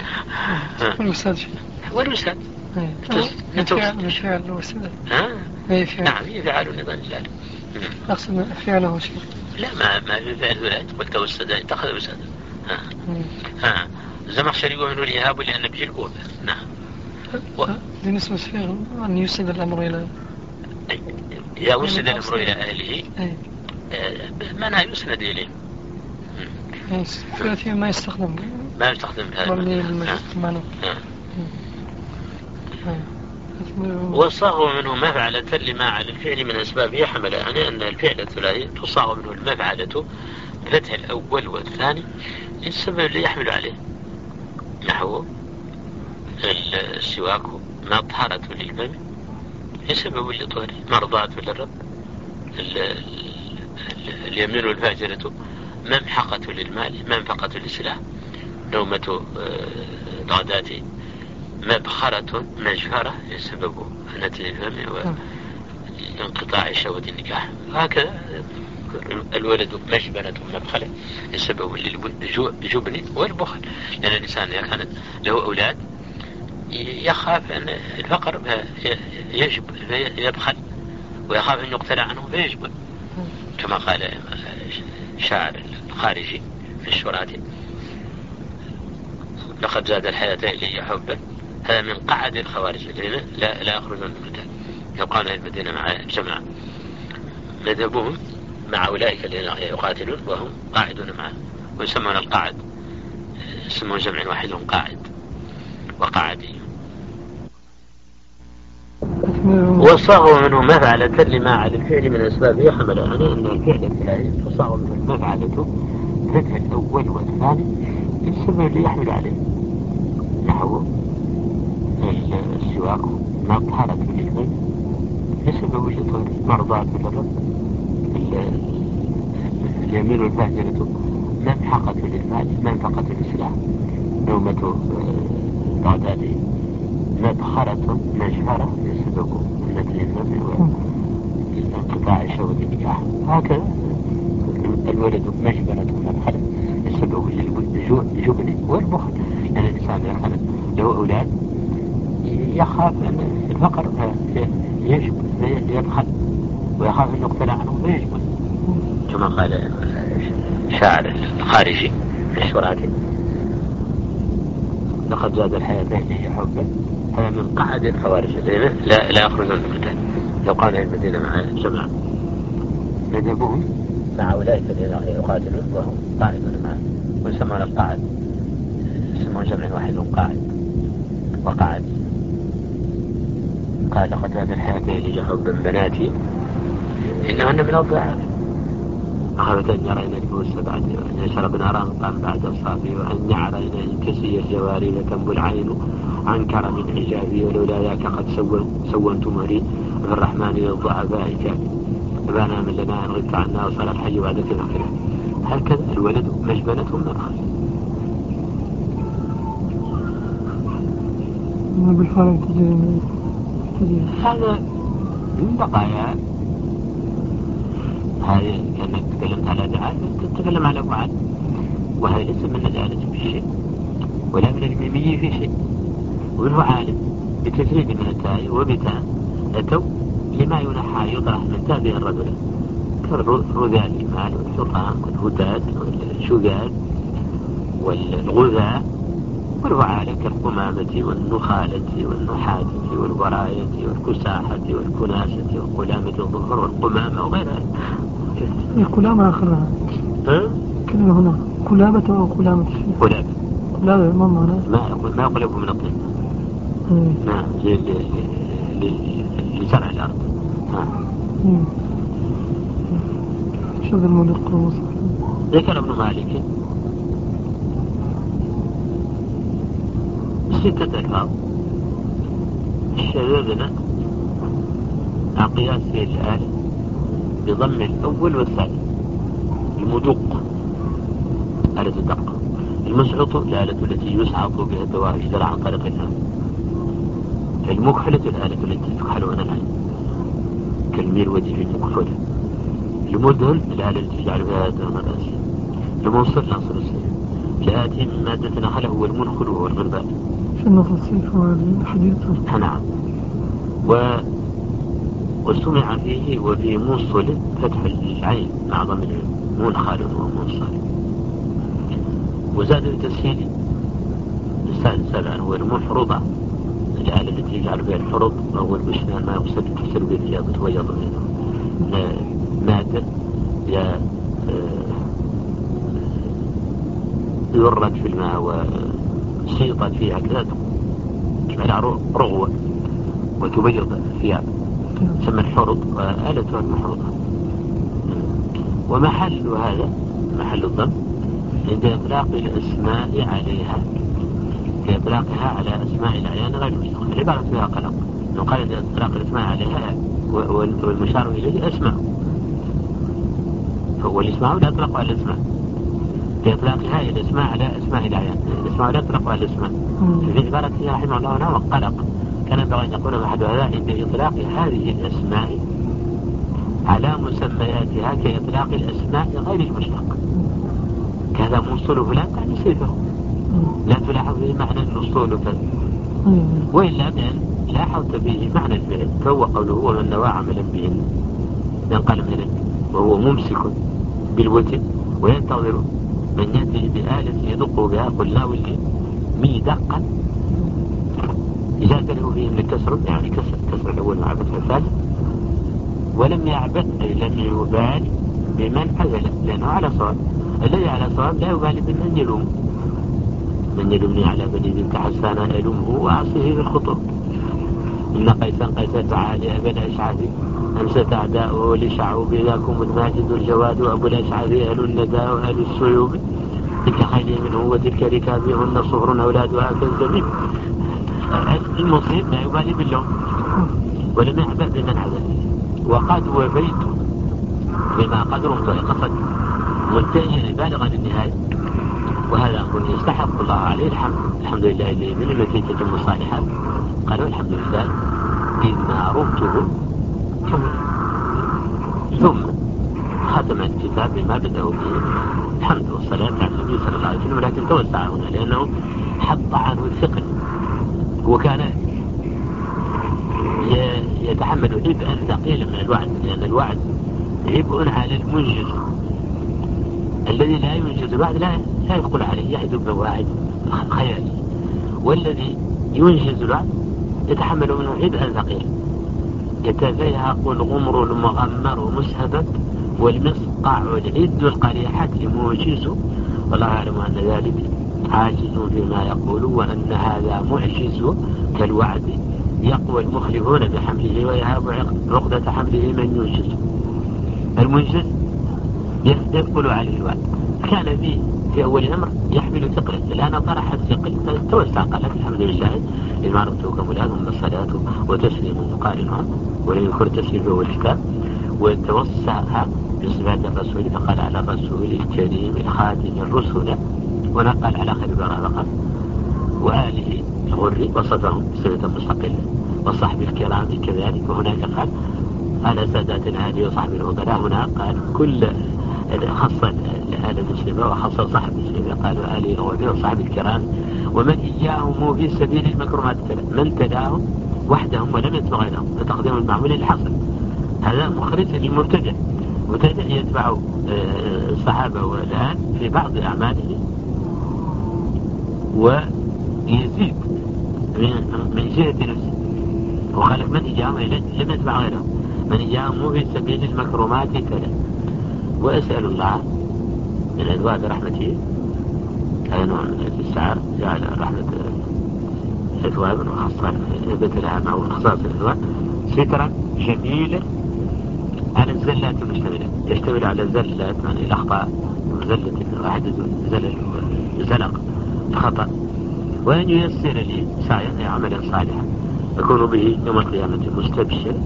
والوساد الفعل الوساد نعم يفعل النظام الجاري. أقصد فعله شيء لا ما ما يفعل ذلك قلت وساد اتخذ وساد. ها ها زمخشري ومنه الإهاب لأن به الأوبة. نعم. بالنسبة فيه أن يسد الأمر إلى إذا وسد الأمر إلى أهله منها يسند إليه. فيه ما يستخدم ما يستخدم هذا. وصاغ منه مفعلة لما على الفعل من أسبابه حمل يعني أن الفعل الثلاثي تصاغ منه المفعلة فتح الأول والثاني السبب اللي يحمل عليه نحو السواك مطهرة للفم السبب اللي طهر مرضاة للرب. اليمين والفاجرة ممحقة للمال منفقة للسلاح. نومة الغداة مبخرة مجفرة السبب نتج الفم وانقطاع شهوة النكاح. هكذا الولد مجبنة مبخلة السبب للجبن والبخل لأن الإنسان إذا كانت له أولاد يخاف أن الفقر يبخل ويخاف أن يقتل عنه فيجبن كما قال شاعر الخارجي في الشرات لقد زاد الحياة إلي حبا هذا من قعد الخوارج الذين لا, لا يخرجون من المدينة يبقون المدينة مع الجماعة مذهبهم مع أولئك الذين يقاتلون وهم قاعدون معه ويسمون القعد يسمون جمع واحد قاعد وقاعدي. وصاغ منه مفعلة لما على الفعل من أسبابه حمل يعني أن الفعل الثلاثي تصاغ منه المفعلة فتح الأول والثاني السبب اللي يحمل عليه نحو السواك مطهرة للفم السبب اللي طهر مرضاة للرب. اليمين والفاجرة ممحقة للمال منفقة للسلاح. نومة الغداة مبخرة مجفرة السبب نتج الفم وانقطاع شهوة النكاح. هكذا الولد مجبنة مبخرة السبب للجبن والبخل لأن الإنسان إذا كان له أولاد يخاف أن الفقر يبخل ويخاف أن يقتل عنه فيجبن كما قال شاعر الخارجي في الشرات لقد زاد الحياة إلي حبا هذا من قعد الخوارج الذين لا, لا يخرجون من المدينة يبقون المدينة مع الجماعة مذهبهم مع أولئك الذين يقاتلون وهم قاعدون معه ويسمون القاعد يسمون جمع واحد قاعد وقاعد. قال لقد زاد الحياة إلي حبا بناتي إنهن من الضعاف أخذت أن يرين الفوس بعد أن يشربنا رمقا بعد الصافي وأن يعرين إن كسي الجواري لتنبو العين عن كرم حجابي ولولا ذاك قد سونت مهري بالرحمن للضعفاء كافي فبانا من لنا أن غبت عنا وصار الحي بعد كذا هكذا الولد مجبنة من الأخذ. بالفعل هذا من بقايا هذه كانك تكلمت على دعاء تتكلم على فعل وهذا ليس من الآلة في شيء ولا من الميمية في شيء وهو عالم بتفريد من التاء وبتاء أتوا لما ينحى يطرح من تابع الرجل كالرذال المال والحطام والهداد والشذاد والغذاء وهو عالم كالقمامة والنخالة والنحاتة والبراية والكساحة والكناسة والقلامة الظهر والقمامة وغيرها. القلامة آخرها كلمة هنا قلامة أو قلامة قلامة قلامة ما معنى ما ما يقلبه من الطين نعم لزرع الأرض. شو ذا المدق المصر ذكر ابن مالك ستة ألفاظ شذذنا عقياس في الآلة بضم الأول والثاني. المدق آلة الدق، المسعط الآلة التي يسعط بها الدواء إذا عن طريق النام، المكحلة الآلة التي تكحل عن العين كالميرود في المكحلة، المدهن الآلة التي يجعل فيها دهن الرأس، المنصر العنصر السيف، الآتي من مادة نخله هو المنخل وهو الغرباء في النص السيف والحديث. نعم. و وسمع فيه وفي موصل فتح العين مع ضم منخل ومنصل. وزاد التسهيل السابع هو المحرضة الآلة التي يجعل فيها الحرض وهو البشنان ما يقصد تفسر بالرياضة ويض مادة يرد في الماء وسيطت فيها كذا على رغوة وتبيض الثياب تسمى الحرض وآلتها المحرضة. ومحل هذا محل الضم عند إطلاق الأسماء عليها لإطلاقها على أسماء الأعيان غير المشتق. العبارة فيها قلق وقال عند إطلاق الأسماء عليها والمشار إليه أسماء والاسماء لا يطلق على الاسماء لإطلاقها الاسماء على أسماء الأعيان. الاسماء لا يطلق على الاسماء. في عبارته رحمه الله هنا وقلق كان ينبغي أن يقول أحد هذا عند إطلاق هذه الأسماء على مسمياتها كإطلاق الأسماء غير المشتق. كذا موصول فلان تعني صفة لا تلاحظ فيه معنى الوصول وإلا بأن لاحظت فيه معنى الفعل فهو قوله ومن نوى عملا به ينقل منه وهو ممسك بالوتر وينتظر من يأتي بآلة يدق بها قل لا واللي مي دقا إذا له فيه من الكسر يعني كسر كسر الأول مع فتح الثالث ولم يعبث أي لم يبال بمن عزل لأنه على صواب. الذي على صواب لا يبالي بمن يلوم. من يلومني على بني بنت حسان ألومه وأعصيه بالخطب. إن قيسا قيسا تعالي أبا الأشعث أمست أعداؤه لشعوب ذاكم الماجد الجواد وأبو الأشعث أهل الندى وأهل السيوب تلك خيل منه وتلك ركابهن صهر أولادها كالزمين. المصيب لا يبالي باللوم ولم يعبأ بمن عزل. وقد وفيت بما قدر قصد منتهيا بالغا النهاية وهذا أقول يستحق الله عليه الحمد. الحمد لله الذي من التي تتم الصالحات قالوا الحمد لله إذ عرفته ثم ختم الكتاب بما بدأوا به الحمد والصلاة على النبي صلى الله عليه وسلم ولكن توسع هنا لأنه حط عنه الثقل وكان يتحمل عبئا ثقيلا من الوعد لأن الوعد عبء على المنجز الذي لا ينجز الوعد لا لا يثقل عليه يحدث بواعد خيالي والذي ينجز الوعد يتحمل منه عبئا ثقيلا يتفيهق الغمر المغمر مسهبا والمصقع العد القريحة موجز والله أعلم أن ذلك عاجز فيما يقول وأن هذا معجز كالوعد يقوى المخلفون بحمله ويهاب عقدة حمله من ينجز. المنجز يثقل عليه الوعد. كان في في أول الأمر يحمل ثقلا، الآن طرح الثقل توسع، قال لك الحمد لله لما عرفتكم الآن من الصلاة وتسليم مقارنها ولم يكن تسليم هو الكتاب، وتوسعها بصفات الرسول فقال على الرسول الكريم الخاتم الرسل، ونقل على خير برابقة وآله الغر وصفهم بصفة مستقلة، وصحب الكرام كذلك. وهناك قال على سادات العالي وصحب الوضلاء، هنا قال كل خص الآل المسلمة وخص صاحب المسلمة، قالوا آله الغر وصحب الكرام ومن إياهم في سبيل المكرمات من تلاهم وحدهم ولم يتبع غيرهم، فتقديم المعمول اللي حصل. هذا مخرج للمبتدع، مبتدع يتبع الصحابة والآن في بعض أعماله ويزيد من جهة نفسه، وخالف من إياهم لم يتبع غيرهم، من إياهم في سبيل المكرمات فلا. وأسأل الله من أدواب رحمته، هذا نوع من الاستعار، جعل رحمة أدواب وخاصة بدلها مع خصائص الأدواب سترا جميلا على الزلات المشتملة، يشتمل على زلات يعني الأخطاء، زلة واحد زلل زلق خطأ، وأن ييسر لي سعيا عملا صالحا يكون به يوم القيامة مستبشر،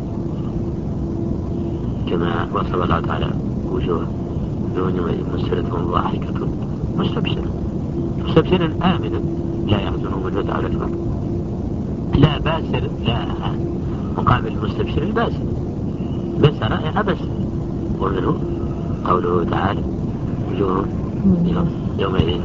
كما وصف الله تعالى وجوه يوم مسرتهم ضاحكة مستبشرة، مستبشرا آمنا لا يحزنهم البدع على الفرق، لا باسر، لا مقابل المستبشر الباسر، بسر أبس. ومنه قوله تعالى وجوه يومئذ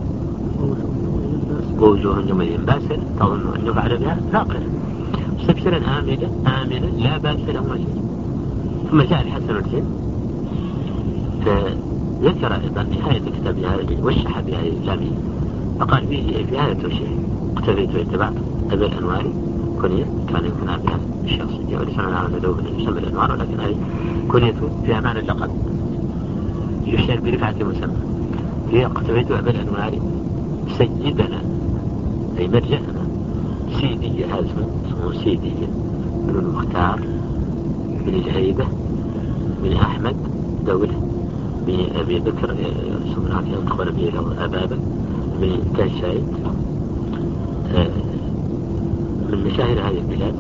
ووجوه يومئذ باسر تظن أن يفعل بها ناقل، مستبشرا آمنا آمنا لا باسر وجه. ثم جاء الحسن الحسين فذكر أيضا نهاية الكتاب هذه وشح بها الإسلامية، فقال فيه في هذا التوشيح اقتفيت واتبعت أبا الأنوار كنية كان يكون بها الشخصية ولسنا على مدوه يسمى الأنوار، ولكن هذه كنية فيها معنى اللقب يشير برفعة مسمى. هي اقتفيت أبا الأنوار سيدنا أي مرجعنا سيدي، هذا اسمه سيدي بن المختار بن الهيبة بن أحمد دولة بن أبي بكر سمناك يدخل به له أبابا بن تاشايد، من مشاهير هذه البلاد،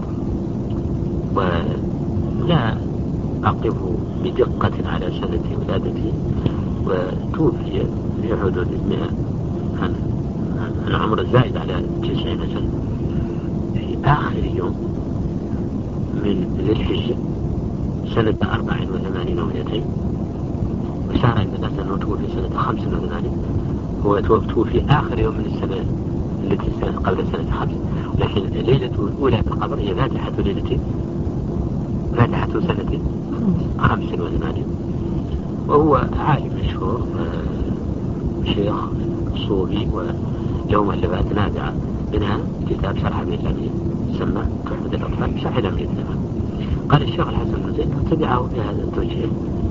ولا أقف بدقة على سنة ولادته، وتوفي في حدود المئة عن العمر الزائد على تسعين سنة في آخر يوم من ذي الحجة سنة أربع وثمانين ومئتين، وشهر الناس أنه توفي سنة خمس وثمانين، هو توفي آخر يوم من السنة التي قبل سنة خمس، لكن ليلة الأولى في القبر هي فاتحة ليلة فاتحة سنة خمس وثمانين. وهو عالم مشهور شيخ صوفي وله مؤلفات نافعة، منها كتاب شرح أبي الأمين يسمى تحفة الأطفال شرح الأمين. قال الشيخ الحسن بن زيد اتبعه في هذا التوجيه،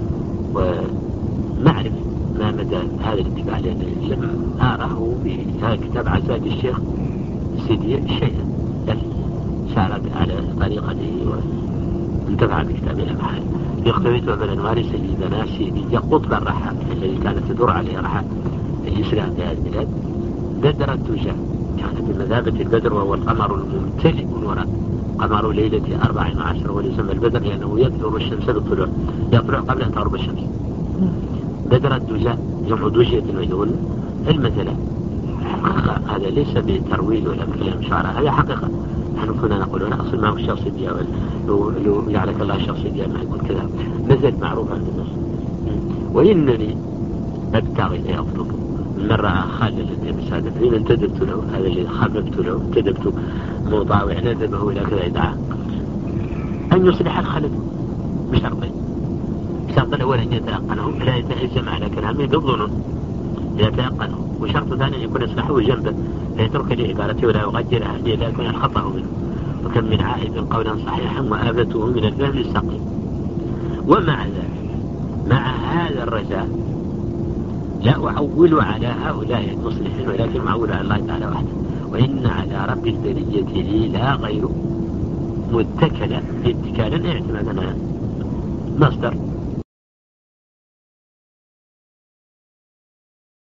ومعرف ما مدى هذا الاتباع، لأن لم أره في هذا الكتاب عزاج الشيخ سيدي شيئا، بل سار على طريقته وانتفع بكتاب إلى محل. يقتبت أبا الأنوار سيدنا سيدي قطب الرحى الذي كانت تدور عليه رحى الإسلام في هذه البلاد، بدر الدجى، كانت بمثابة البدر وهو القمر الممتلئ نورا، قمر ليلة أربع عشر وليسمى البدر لأنه يبدر الشمس بالطلوع، يطلع قبل أن تغرب الشمس. بدر الدجى جمع دوشية ويقول المثلة حقيقة، هذا ليس بترويل ولا بكلام شعراء، هذا حقيقة. نحن كنا نقول أنا أصل ما هو الشخصية، لو يعلك الله الشخصية ما يقول كذا، نزل معروف عند الناس. وإنني أبتغي أي أطلب مرة خالد المساعدة حين انتدبت له، هذا اللي خببت له انتدبت مطاوع ندبه إلى كذا يدعى أن يصلح الخلل بشرطين. الشرط الأول أن يتيقنه، لا يتهجم على كلامه بالظنون، يتيقنه. وشرط ثاني أن يكون يصلحه جنبه، لا يترك لعبارته ولا يغيرها لا يكون الخطأ منه. وكم من عائد قولا صحيحا وآفته من الفهم السقيم. ومع ذلك مع هذا الرجاء لا أعول على هؤلاء المصلحين، ولكن أعول على الله تعالى وحده. وإن على رب البرية لي لا غير متكلا اتكالا اعتمادا مصدر